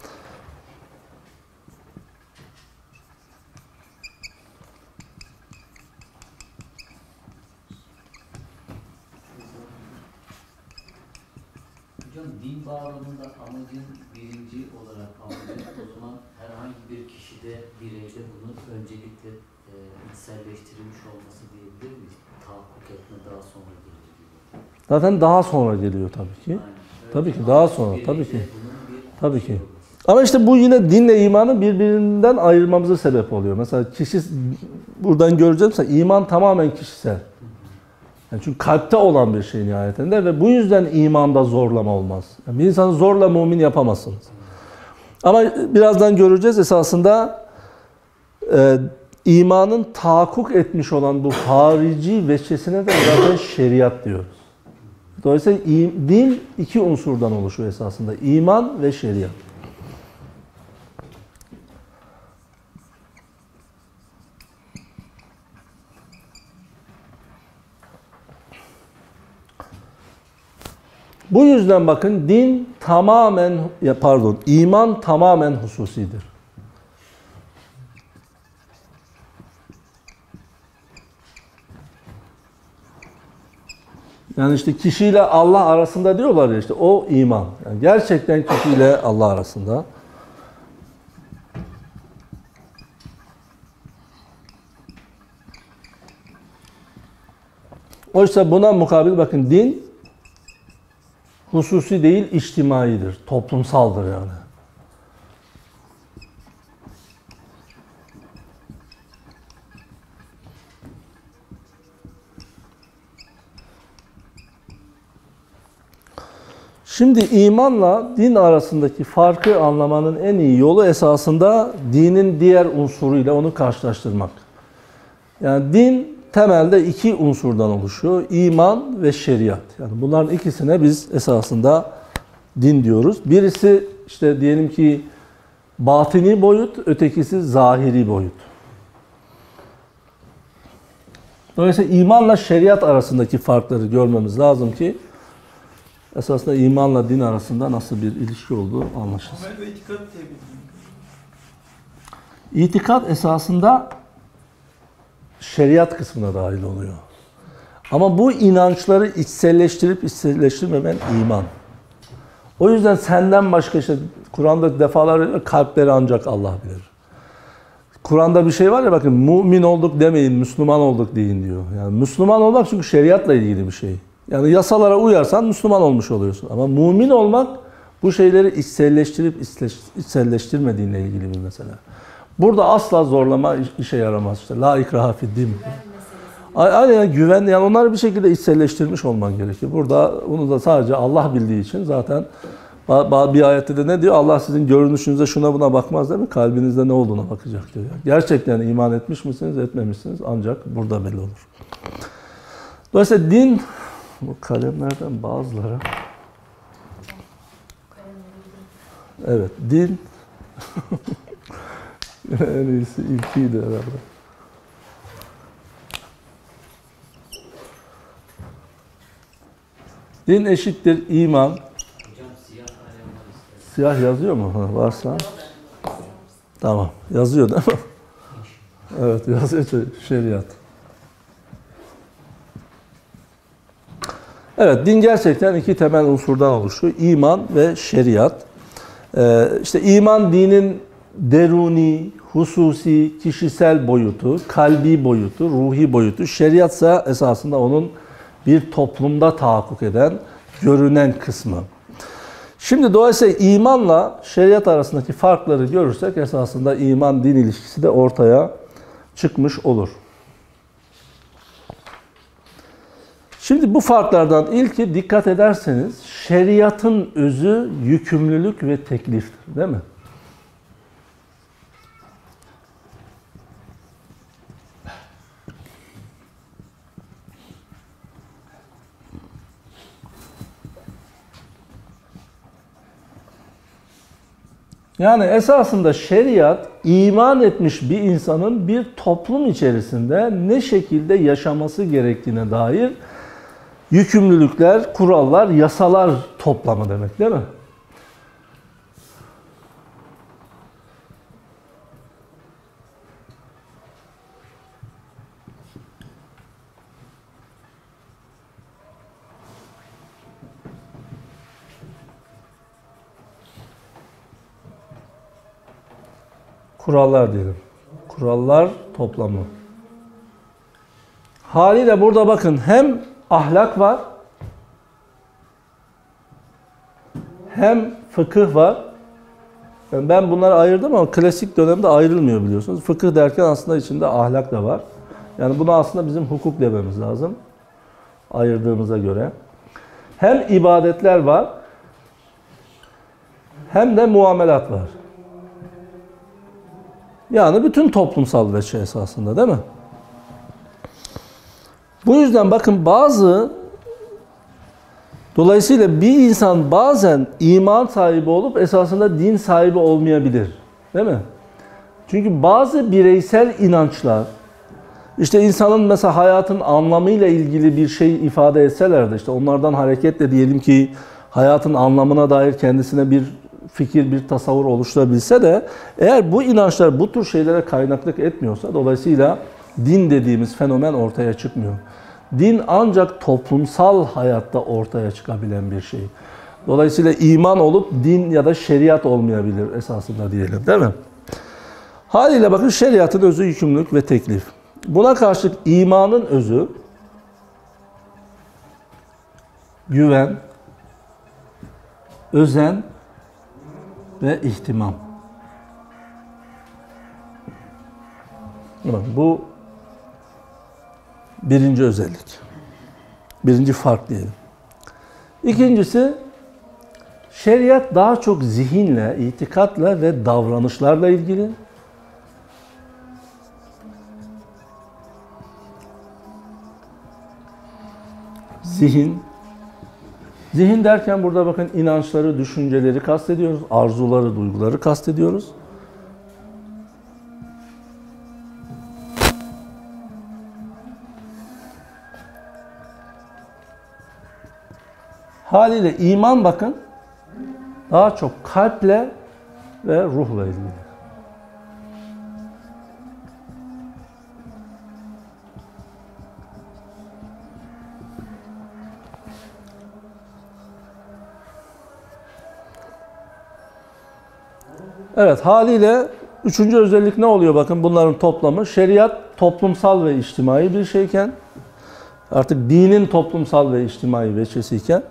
Hocam din bağlamında amacın birinci olarak amacın o zaman herhangi bir kişide, bireyde bunun öncelikle e, içselleştirilmiş olması diyebilir miyiz? Tahakkuk etme daha sonra gelir gibi. Zaten daha sonra geliyor tabii ki. Aynen. Tabii ki daha sonra, Bireyde tabii ki. bunun bir Tabii şey ki. olması. Ama işte bu yine dinle imanı birbirinden ayırmamıza sebep oluyor. Mesela kişi, buradan göreceğimse iman tamamen kişisel. Yani çünkü kalpte olan bir şey nihayetinde ve bu yüzden imanda zorlama olmaz. Yani bir insanı zorla mümin yapamazsınız. Ama birazdan göreceğiz esasında e, imanın tahakkuk etmiş olan bu harici veçesine de zaten şeriat diyoruz. Dolayısıyla din iki unsurdan oluşuyor esasında. İman ve şeriat. Bu yüzden bakın din tamamen, ya pardon, iman tamamen hususidir. Yani işte kişiyle Allah arasında diyorlar ya, işte o iman. Yani gerçekten kişiyle Allah arasında. Oysa buna mukabil bakın din hususi değil, içtimaidir, toplumsaldır yani. Şimdi imanla din arasındaki farkı anlamanın en iyi yolu esasında dinin diğer unsuruyla onu karşılaştırmak. Yani din temelde iki unsurdan oluşuyor. İman ve şeriat. Yani bunların ikisine biz esasında din diyoruz. Birisi işte diyelim ki batini boyut, ötekisi zahiri boyut. Dolayısıyla imanla şeriat arasındaki farkları görmemiz lazım ki esasında imanla din arasında nasıl bir ilişki olduğu anlaşılsın. Amel ve itikat diye bir İtikat esasında şeriat kısmına dahil oluyor. Ama bu inançları içselleştirip içselleştirmemen iman. O yüzden senden başka işte Kur'an'da defalarca kalpleri ancak Allah bilir. Kur'an'da bir şey var ya bakın, mümin olduk demeyin, Müslüman olduk deyin diyor. Yani Müslüman olmak çünkü şeriatla ilgili bir şey. Yani yasalara uyarsan Müslüman olmuş oluyorsun. Ama mümin olmak bu şeyleri içselleştirip içselleştirmediğinle ilgili bir mesele. Burada asla zorlama işe yaramaz. İşte la ikraha fi'd-din. Aynen güven, yani onları bir şekilde içselleştirmiş olman gerekiyor. Burada bunu da sadece Allah bildiği için zaten bir ayette de ne diyor? Allah sizin görünüşünüze şuna buna bakmaz değil mi? Kalbinizde ne olduğuna bakacak diyor. Gerçekten iman etmiş misiniz, etmemişsiniz ancak burada belli olur. Dolayısıyla din, bu kalemlerden bazıları, evet din en iyisi ilkiydi herhalde. Din eşittir iman. Hocam siyah kalem var istedim. Siyah yazıyor mu? Ha, varsa. Tamam. Yazıyor değil mi? Evet yazıyor şeriat. Evet din gerçekten iki temel unsurdan oluşuyor. İman ve şeriat. Ee, işte iman dinin deruni, hususi, kişisel boyutu, kalbi boyutu, ruhi boyutu. Şeriatsa esasında onun bir toplumda tahakkuk eden, görünen kısmı. Şimdi dolayısıyla imanla şeriat arasındaki farkları görürsek esasında iman-din ilişkisi de ortaya çıkmış olur. Şimdi bu farklardan ilki dikkat ederseniz şeriatın özü yükümlülük ve tekliftir, değil mi? Yani esasında şeriat, iman etmiş bir insanın bir toplum içerisinde ne şekilde yaşaması gerektiğine dair yükümlülükler, kurallar, yasalar toplamı demek, değil mi? Kurallar diyelim. Kurallar toplamı. Haliyle burada bakın hem ahlak var, hem fıkıh var. Yani ben bunları ayırdım ama klasik dönemde ayrılmıyor biliyorsunuz. Fıkıh derken aslında içinde ahlak da var. Yani buna aslında bizim hukuk dememiz lazım. Ayırdığımıza göre. Hem ibadetler var, hem de muamelat var. Yani bütün toplumsal veçe esasında, değil mi? Bu yüzden bakın bazı, dolayısıyla bir insan bazen iman sahibi olup esasında din sahibi olmayabilir. Değil mi? Çünkü bazı bireysel inançlar, işte insanın mesela hayatın anlamıyla ilgili bir şey ifade etseler de işte onlardan hareketle diyelim ki hayatın anlamına dair kendisine bir fikir, bir tasavvur oluşturabilse de eğer bu inançlar bu tür şeylere kaynaklık etmiyorsa dolayısıyla din dediğimiz fenomen ortaya çıkmıyor. Din ancak toplumsal hayatta ortaya çıkabilen bir şey. Dolayısıyla iman olup din ya da şeriat olmayabilir esasında diyelim, değil mi? Haliyle bakın şeriatın özü yükümlülük ve teklif. Buna karşılık imanın özü güven, özen ve ihtimam. Bu birinci özellik. Birinci fark diyelim. İkincisi, şeriat daha çok zihinle, itikatla ve davranışlarla ilgili. Zihin. Zihin derken burada bakın inançları, düşünceleri kastediyoruz. Arzuları, duyguları kastediyoruz. Haliyle iman bakın daha çok kalple ve ruhla ilgili. Evet, haliyle üçüncü özellik ne oluyor bakın bunların toplamı? Şeriat toplumsal ve içtimai bir şeyken, artık dinin toplumsal ve içtimai veçesiyken,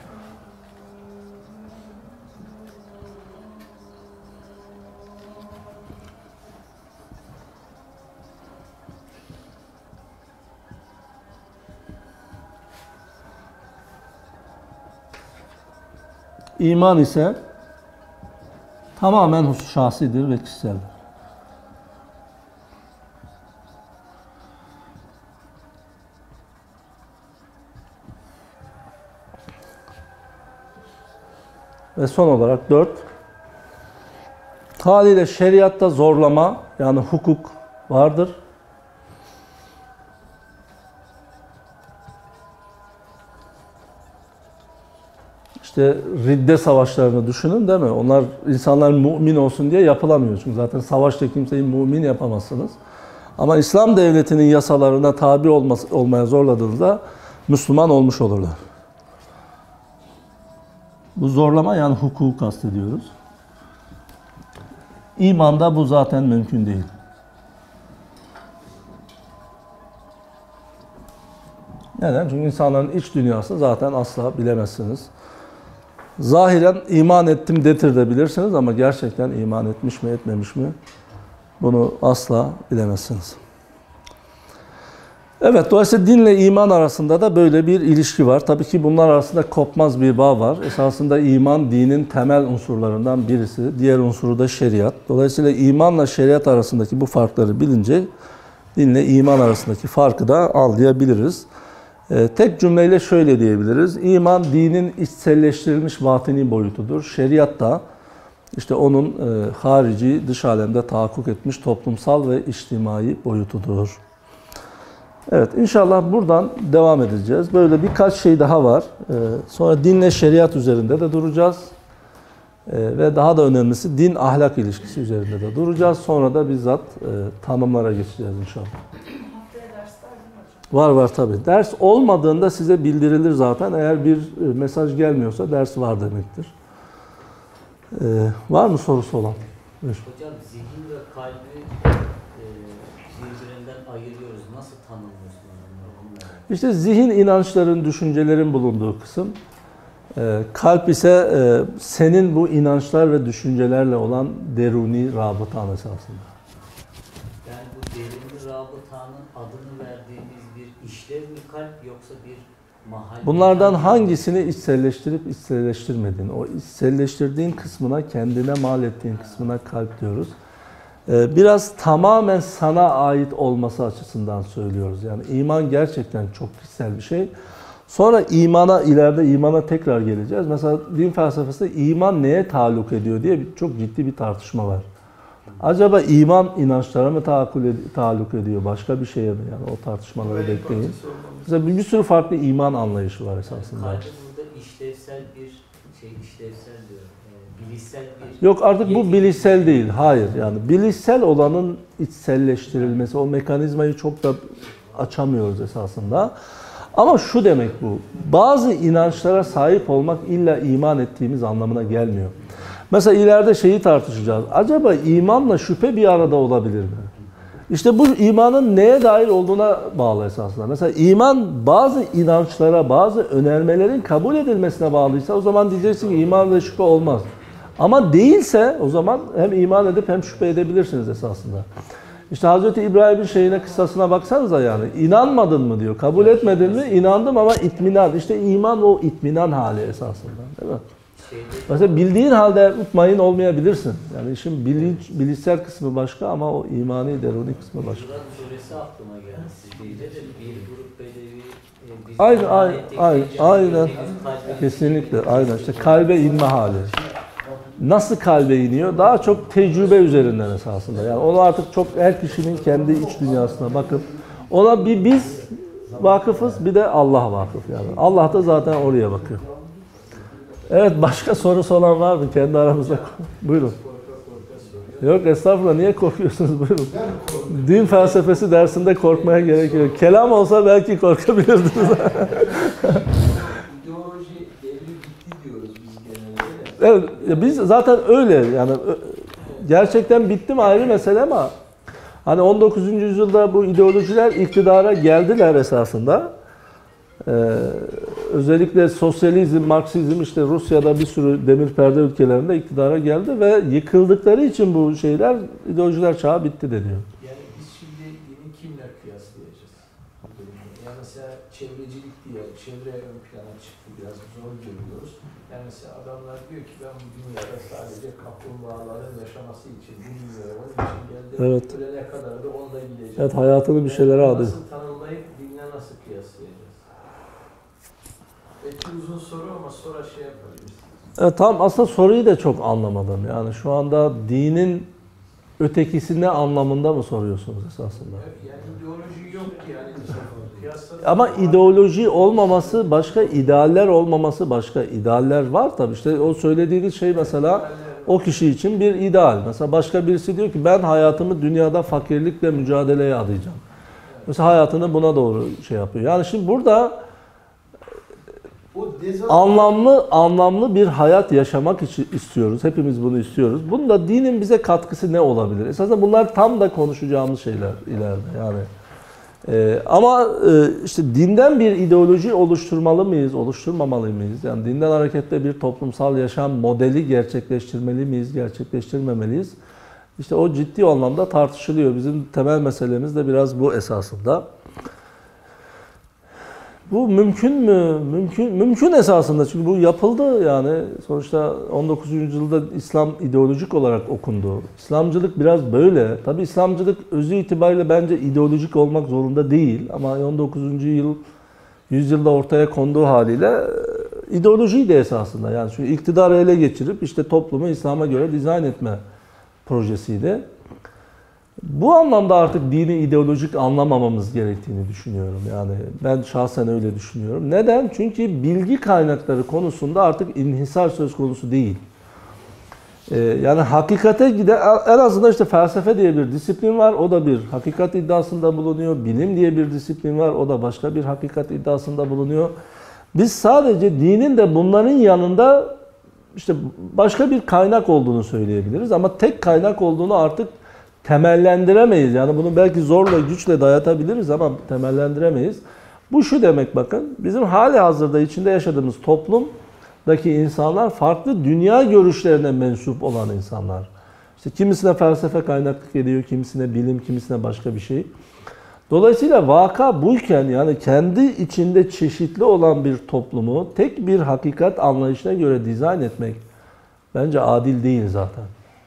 iman ise tamamen şahsidir ve kişiseldir. Ve son olarak dört. Haliyle şeriatta zorlama yani hukuk vardır. İşte ridde savaşlarını düşünün değil mi? Onlar insanlar mümin olsun diye yapılamıyor. Çünkü zaten savaşta kimseyi mümin yapamazsınız. Ama İslam devletinin yasalarına tabi olması, olmaya zorladığınızda Müslüman olmuş olurlar. Bu zorlama yani hukuku kastediyoruz. İmanda bu zaten mümkün değil. Neden? Çünkü insanların iç dünyasını zaten asla bilemezsiniz. Zahiren iman ettim dedirtebilirsiniz ama gerçekten iman etmiş mi etmemiş mi bunu asla bilemezsiniz. Evet, dolayısıyla dinle iman arasında da böyle bir ilişki var. Tabii ki bunlar arasında kopmaz bir bağ var. Esasında iman dinin temel unsurlarından birisi. Diğer unsuru da şeriat. Dolayısıyla imanla şeriat arasındaki bu farkları bilince dinle iman arasındaki farkı da anlayabiliriz. Ee, tek cümleyle şöyle diyebiliriz. İman dinin içselleştirilmiş batini boyutudur. Şeriat da işte onun e, harici, dış alemde tahakkuk etmiş toplumsal ve içtimai boyutudur. Evet, inşallah buradan devam edeceğiz. Böyle birkaç şey daha var. E, sonra dinle şeriat üzerinde de duracağız. E, ve daha da önemlisi din ahlak ilişkisi üzerinde de duracağız. Sonra da bizzat e, tanımlara geçeceğiz inşallah. Haftaya ders var değil mi hocam? Var var tabii. Ders olmadığında size bildirilir zaten. Eğer bir e, mesaj gelmiyorsa ders var demektir. E, var mı sorusu olan? Buyur. Hocam zihin ve kalbi e, birbirinden ayırıyoruz. Nasıl tanımlıyorsunuz onları? Onları? İşte zihin inançların, düşüncelerin bulunduğu kısım. E, kalp ise e, senin bu inançlar ve düşüncelerle olan deruni rabıtan esasında. Yani bu derin rabıtanın adını verdiğimiz bir işlev mi kalp yoksa bir mahal? Bunlardan hangisini içselleştirip içselleştirmediğin, o içselleştirdiğin kısmına, kendine mal ettiğin kısmına kalp diyoruz. Ee, biraz tamamen sana ait olması açısından söylüyoruz. Yani iman gerçekten çok kişisel bir şey. Sonra imana, ileride imana tekrar geleceğiz. Mesela din felsefesinde iman neye taalluk ediyor diye bir, çok ciddi bir tartışma var. Acaba iman inançlara mı taalluk ediyor, başka bir şeye mi? Yani o tartışmaları bekleyin. Mesela bir, bir sürü farklı iman anlayışı var esasında. Kalbi burada işlevsel bir şey, işlevsel diyor, e, bilişsel bir... Yok artık bu yetki- bilişsel değil, hayır. Yani bilişsel olanın içselleştirilmesi, o mekanizmayı çok da açamıyoruz esasında. Ama şu demek bu, bazı inançlara sahip olmak illa iman ettiğimiz anlamına gelmiyor. Mesela ileride şeyi tartışacağız. Acaba imanla şüphe bir arada olabilir mi? İşte bu imanın neye dair olduğuna bağlı esasında. Mesela iman bazı inançlara, bazı önermelerin kabul edilmesine bağlıysa o zaman diyeceksin ki iman ve şüphe olmaz. Ama değilse o zaman hem iman edip hem şüphe edebilirsiniz esasında. İşte Hazreti İbrahim'in şeyine, kıssasına baksanıza yani. İnanmadın mı diyor. Kabul etmedin mi? İnandım ama itminan. İşte iman o itminan hali esasında. Değil mi? Mesela bildiğin halde mutmain olmayabilirsin. Yani işin bilinç, bilişsel kısmı başka ama o imani, deruni kısmı başka. Murat suresi aklıma geldi. Sizde de bir grup bedevi... e, biz Aynen, iman aynen, ettik aynen, deyince aynen. henüz kalbimiz- Kesinlikle, aynen. İşte kalbe inme hali. Nasıl kalbe iniyor? Daha çok tecrübe üzerinden esasında. Yani onu artık çok her kişinin kendi iç dünyasına bakıp ona bir biz vakıfız, bir de Allah vakıf yani. Allah da zaten oraya bakıyor. Evet, başka sorusu olan var mı? Kendi aramızda. Buyurun. Yok estağfurullah, niye korkuyorsunuz? Buyurun. Din felsefesi dersinde korkmaya gerek yok. Kelam olsa belki korkabilirdiniz. İdeoloji devri bitti diyoruz biz genelde. Evet, ya biz zaten öyle yani ö- gerçekten bitti mi ayrı mesele ama hani on dokuzuncu yüzyılda bu ideolojiler iktidara geldiler esasında. Ee, özellikle sosyalizm, Marksizm işte Rusya'da bir sürü demir perde ülkelerinde iktidara geldi ve yıkıldıkları için bu şeyler, ideolojiler çağı bitti deniyor. Yani biz şimdi dini kimle kıyaslayacağız? bu durumda? Yani mesela çevrecilik diye, çevre ön plana çıktı, biraz zor görüyoruz. Yani mesela adamlar diyor ki ben bu dünyada sadece kaplumbağaların yaşaması için bu dünyaya onun için geldim. Evet. Ölene kadar da onunla gideceğim. Evet, hayatını bir şeylere Yani adıyor. nasıl tanımlayıp dinle nasıl kıyaslayacağız? Belki uzun soru ama sonra şey yapabiliriz. Evet, tam aslında soruyu da çok anlamadım. Yani şu anda dinin ötekisi ne anlamında mı soruyorsunuz esasında? Yani ideoloji yok ki yani. Kıyasla- Ama ideoloji olmaması başka, idealler olmaması başka. İdealler var tabii. İşte o söylediğiniz şey mesela o kişi için bir ideal. Mesela başka birisi diyor ki ben hayatımı dünyada fakirlikle mücadeleye adayacağım. Mesela hayatını buna doğru şey yapıyor. Yani şimdi burada O dezavant- anlamlı anlamlı bir hayat yaşamak için istiyoruz. Hepimiz bunu istiyoruz. Bunda dinin bize katkısı ne olabilir? Esasında bunlar tam da konuşacağımız şeyler ileride yani. Ee, ama e, işte dinden bir ideoloji oluşturmalı mıyız, oluşturmamalı mıyız? Yani dinden hareketle bir toplumsal yaşam modeli gerçekleştirmeli miyiz, gerçekleştirmemeliyiz? İşte o ciddi anlamda tartışılıyor. Bizim temel meselemiz de biraz bu esasında. Bu mümkün mü? Mümkün mümkün esasında çünkü bu yapıldı yani sonuçta on dokuzuncu yüzyılda İslam ideolojik olarak okundu. İslamcılık biraz böyle. Tabii İslamcılık özü itibariyle bence ideolojik olmak zorunda değil ama on dokuzuncu yıl yüzyılda ortaya konduğu haliyle ideolojiydi esasında. Yani çünkü iktidarı ele geçirip işte toplumu İslam'a göre dizayn etme projesiydi. Bu anlamda artık dini ideolojik anlamamamız gerektiğini düşünüyorum. Yani ben şahsen öyle düşünüyorum. Neden? Çünkü bilgi kaynakları konusunda artık inhisar söz konusu değil. Ee, yani hakikate giden, en azından işte felsefe diye bir disiplin var. O da bir hakikat iddiasında bulunuyor. Bilim diye bir disiplin var. O da başka bir hakikat iddiasında bulunuyor. Biz sadece dinin de bunların yanında işte başka bir kaynak olduğunu söyleyebiliriz. Ama tek kaynak olduğunu artık temellendiremeyiz. Yani bunu belki zorla, güçle dayatabiliriz ama temellendiremeyiz. Bu şu demek bakın, bizim hali hazırda içinde yaşadığımız toplumdaki insanlar farklı dünya görüşlerine mensup olan insanlar. İşte kimisine felsefe kaynaklık ediyor, kimisine bilim, kimisine başka bir şey. Dolayısıyla vaka buyken yani kendi içinde çeşitli olan bir toplumu tek bir hakikat anlayışına göre dizayn etmek bence adil değil zaten.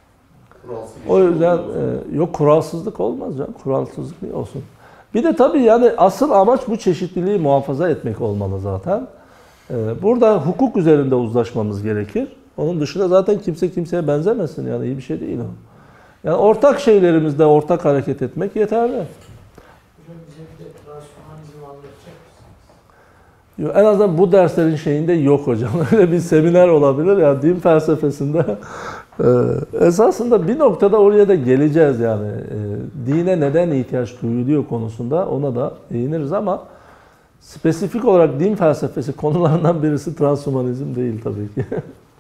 O yüzden e, yok kuralsızlık olmaz canım. Kuralsızlık niye olsun? Bir de tabii yani asıl amaç bu çeşitliliği muhafaza etmek olmalı zaten. E, burada hukuk üzerinde uzlaşmamız gerekir. Onun dışında zaten kimse kimseye benzemesin yani iyi bir şey değil o. Yani ortak şeylerimizde ortak hareket etmek yeterli. Hocam bize bir de transhumanizm anlatacak mısınız? Yok, en azından bu derslerin şeyinde yok hocam. Öyle bir seminer olabilir ya din felsefesinde. Ee, esasında bir noktada oraya da geleceğiz yani. Ee, dine neden ihtiyaç duyuluyor konusunda ona da değiniriz ama spesifik olarak din felsefesi konularından birisi transhumanizm değil tabii ki.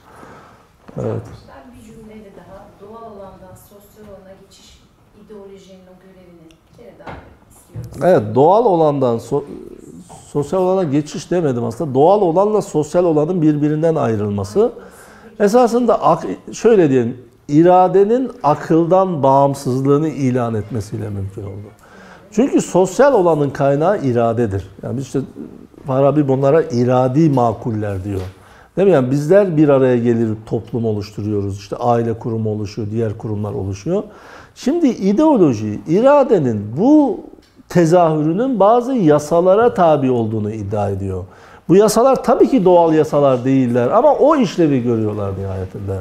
Evet. Ben bir cümleyle daha doğal alandan sosyal alana geçiş ideolojinin o görevini bir kere daha istiyorum. Evet, doğal olandan so sosyal olana geçiş demedim aslında. Doğal olanla sosyal olanın birbirinden ayrılması. Esasında şöyle diyelim, iradenin akıldan bağımsızlığını ilan etmesiyle mümkün oldu. Çünkü sosyal olanın kaynağı iradedir. Yani biz işte Farabi bunlara iradi makuller diyor. Değil mi? Yani bizler bir araya gelir toplum oluşturuyoruz. İşte aile kurumu oluşuyor, diğer kurumlar oluşuyor. Şimdi ideoloji, iradenin bu tezahürünün bazı yasalara tabi olduğunu iddia ediyor. Bu yasalar tabii ki doğal yasalar değiller ama o işlevi görüyorlar nihayetinde.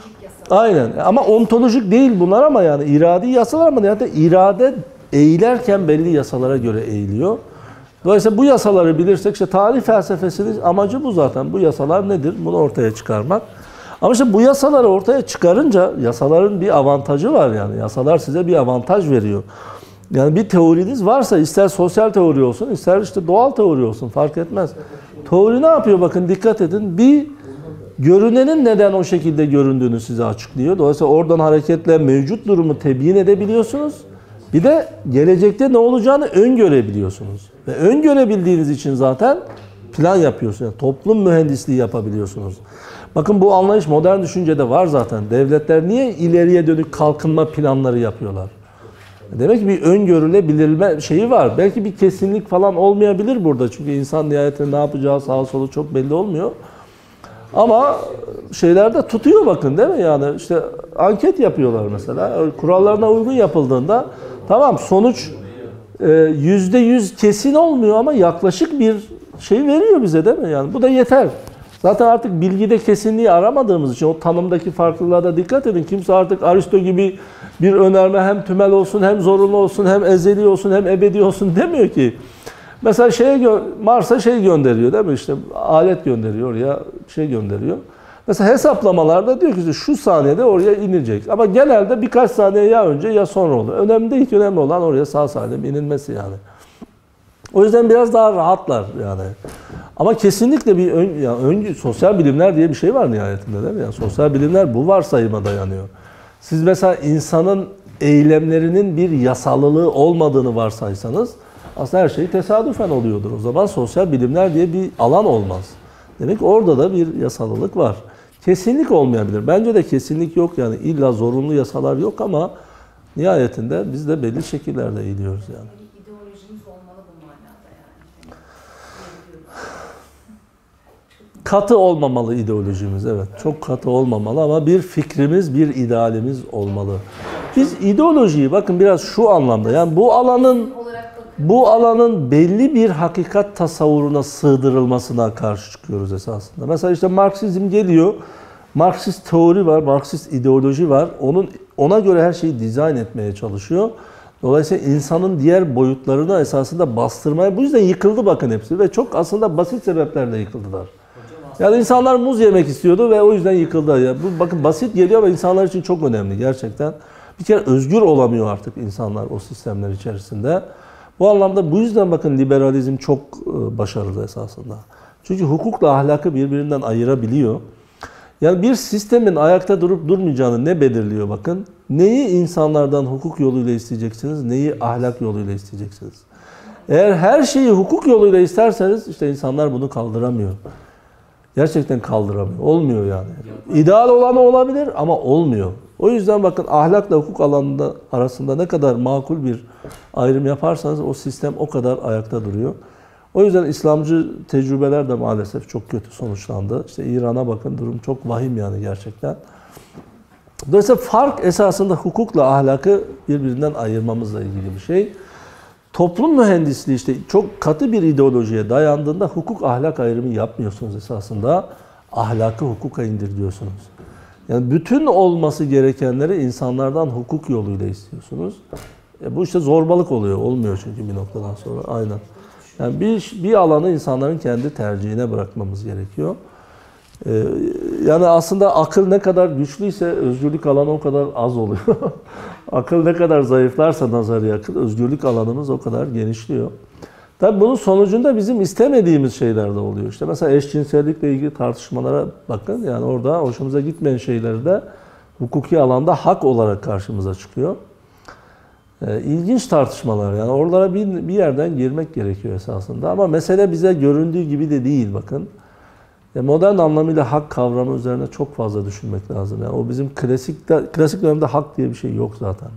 Aynen ama ontolojik değil bunlar ama yani iradi yasalar ama nihayetinde irade eğilerken belli yasalara göre eğiliyor. Dolayısıyla bu yasaları bilirsek işte tarih felsefesinin amacı bu zaten. Bu yasalar nedir? Bunu ortaya çıkarmak. Ama işte bu yasaları ortaya çıkarınca yasaların bir avantajı var yani. Yasalar size bir avantaj veriyor. Yani bir teoriniz varsa ister sosyal teori olsun ister işte doğal teori olsun fark etmez. Teori ne yapıyor bakın dikkat edin. Bir görünenin neden o şekilde göründüğünü size açıklıyor. Dolayısıyla oradan hareketle mevcut durumu tebyin edebiliyorsunuz. Bir de gelecekte ne olacağını öngörebiliyorsunuz. Ve öngörebildiğiniz için zaten plan yapıyorsunuz. Yani toplum mühendisliği yapabiliyorsunuz. Bakın bu anlayış modern düşüncede var zaten. Devletler niye ileriye dönük kalkınma planları yapıyorlar? Demek ki bir öngörülebilirme şeyi var. Belki bir kesinlik falan olmayabilir burada. Çünkü insan nihayetinde ne yapacağı sağa solu çok belli olmuyor. Ama şeylerde tutuyor bakın değil mi? Yani işte anket yapıyorlar mesela. Kurallarına uygun yapıldığında tamam sonuç yüzde yüz kesin olmuyor ama yaklaşık bir şey veriyor bize değil mi? Yani bu da yeter. Zaten artık bilgide kesinliği aramadığımız için o tanımdaki farklılığa da dikkat edin. Kimse artık Aristo gibi bir önerme hem tümel olsun, hem zorunlu olsun, hem ezeli olsun, hem ebedi olsun demiyor ki. Mesela şeye Mars'a şey gönderiyor değil mi? İşte alet gönderiyor ya şey gönderiyor. Mesela hesaplamalarda diyor ki işte şu saniyede oraya inecek. Ama genelde birkaç saniye ya önce ya sonra olur. Önemli değil ki önemli olan oraya sağ salim inilmesi yani. O yüzden biraz daha rahatlar yani. Ama kesinlikle bir ön, yani ön, sosyal bilimler diye bir şey var nihayetinde değil mi? Yani sosyal bilimler bu varsayıma dayanıyor. Siz mesela insanın eylemlerinin bir yasalılığı olmadığını varsaysanız aslında her şey tesadüfen oluyordur. O zaman sosyal bilimler diye bir alan olmaz. Demek ki orada da bir yasalılık var. Kesinlik olmayabilir. Bence de kesinlik yok yani illa zorunlu yasalar yok ama nihayetinde biz de belli şekillerde eğiliyoruz yani. İdeolojimiz olmalı bu manada yani. Katı olmamalı ideolojimiz evet. Çok katı olmamalı ama bir fikrimiz, bir idealimiz olmalı. Biz ideolojiyi bakın biraz şu anlamda yani bu alanın olarak bu alanın belli bir hakikat tasavvuruna sığdırılmasına karşı çıkıyoruz esasında. Mesela işte Marksizm geliyor, Marksist teori var, Marksist ideoloji var. Onun ona göre her şeyi dizayn etmeye çalışıyor. Dolayısıyla insanın diğer boyutlarını esasında bastırmaya, bu yüzden yıkıldı bakın hepsi ve çok aslında basit sebeplerle yıkıldılar. Yani insanlar muz yemek istiyordu ve o yüzden yıkıldı. Ya bu bakın basit geliyor ama insanlar için çok önemli gerçekten. Bir kere özgür olamıyor artık insanlar o sistemler içerisinde. Bu anlamda bu yüzden bakın liberalizm çok başarılı esasında. Çünkü hukukla ahlakı birbirinden ayırabiliyor. Yani bir sistemin ayakta durup durmayacağını ne belirliyor bakın? Neyi insanlardan hukuk yoluyla isteyeceksiniz, neyi ahlak yoluyla isteyeceksiniz? Eğer her şeyi hukuk yoluyla isterseniz işte insanlar bunu kaldıramıyor. Gerçekten kaldıramıyor. Olmuyor yani. İdeal olanı olabilir ama olmuyor. O yüzden bakın ahlakla hukuk alanında arasında ne kadar makul bir ayrım yaparsanız o sistem o kadar ayakta duruyor. O yüzden İslamcı tecrübeler de maalesef çok kötü sonuçlandı. İşte İran'a bakın durum çok vahim yani gerçekten. Dolayısıyla fark esasında hukukla ahlakı birbirinden ayırmamızla ilgili bir şey. Toplum mühendisliği işte çok katı bir ideolojiye dayandığında hukuk ahlak ayrımı yapmıyorsunuz esasında. Ahlakı hukuka indiriyorsunuz. Yani bütün olması gerekenleri insanlardan hukuk yoluyla istiyorsunuz. E bu işte zorbalık oluyor. Olmuyor çünkü bir noktadan sonra. Aynen. Yani bir, bir alanı insanların kendi tercihine bırakmamız gerekiyor. Ee, yani aslında akıl ne kadar güçlüyse özgürlük alanı o kadar az oluyor. Akıl ne kadar zayıflarsa nazari akıl, özgürlük alanımız o kadar genişliyor. Tabii bunun sonucunda bizim istemediğimiz şeyler de oluyor. İşte mesela eşcinsellikle ilgili tartışmalara bakın. Yani orada hoşumuza gitmeyen şeyler de hukuki alanda hak olarak karşımıza çıkıyor. Ee, ilginç tartışmalar yani oralara bir, bir yerden girmek gerekiyor esasında. Ama mesele bize göründüğü gibi de değil bakın. E, modern anlamıyla hak kavramı üzerine çok fazla düşünmek lazım. Yani o bizim klasik klasik dönemde hak diye bir şey yok zaten.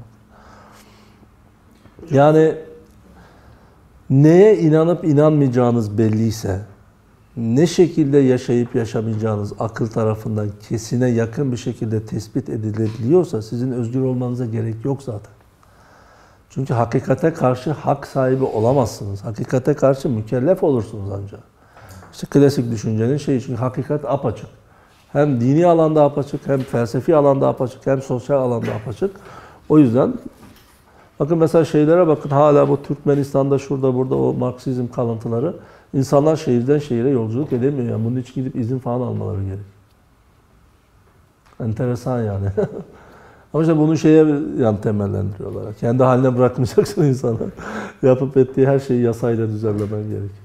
Yani neye inanıp inanmayacağınız belliyse, ne şekilde yaşayıp yaşamayacağınız akıl tarafından kesine yakın bir şekilde tespit edilebiliyorsa sizin özgür olmanıza gerek yok zaten. Çünkü hakikate karşı hak sahibi olamazsınız. Hakikate karşı mükellef olursunuz ancak. İşte klasik düşüncenin şeyi, çünkü hakikat apaçık. Hem dini alanda apaçık, hem felsefi alanda apaçık, hem sosyal alanda apaçık. O yüzden bakın mesela şeylere bakın, hala bu Türkmenistan'da şurada burada o Marksizm kalıntıları. İnsanlar şehirden şehire yolculuk edemiyor. Yani bunun için gidip izin falan almaları gerek. Enteresan yani. Ama işte bunu şeye yani temellendiriyorlar. Kendi haline bırakmayacaksın insanı. Yapıp ettiği her şeyi yasayla düzenlemen gerekiyor.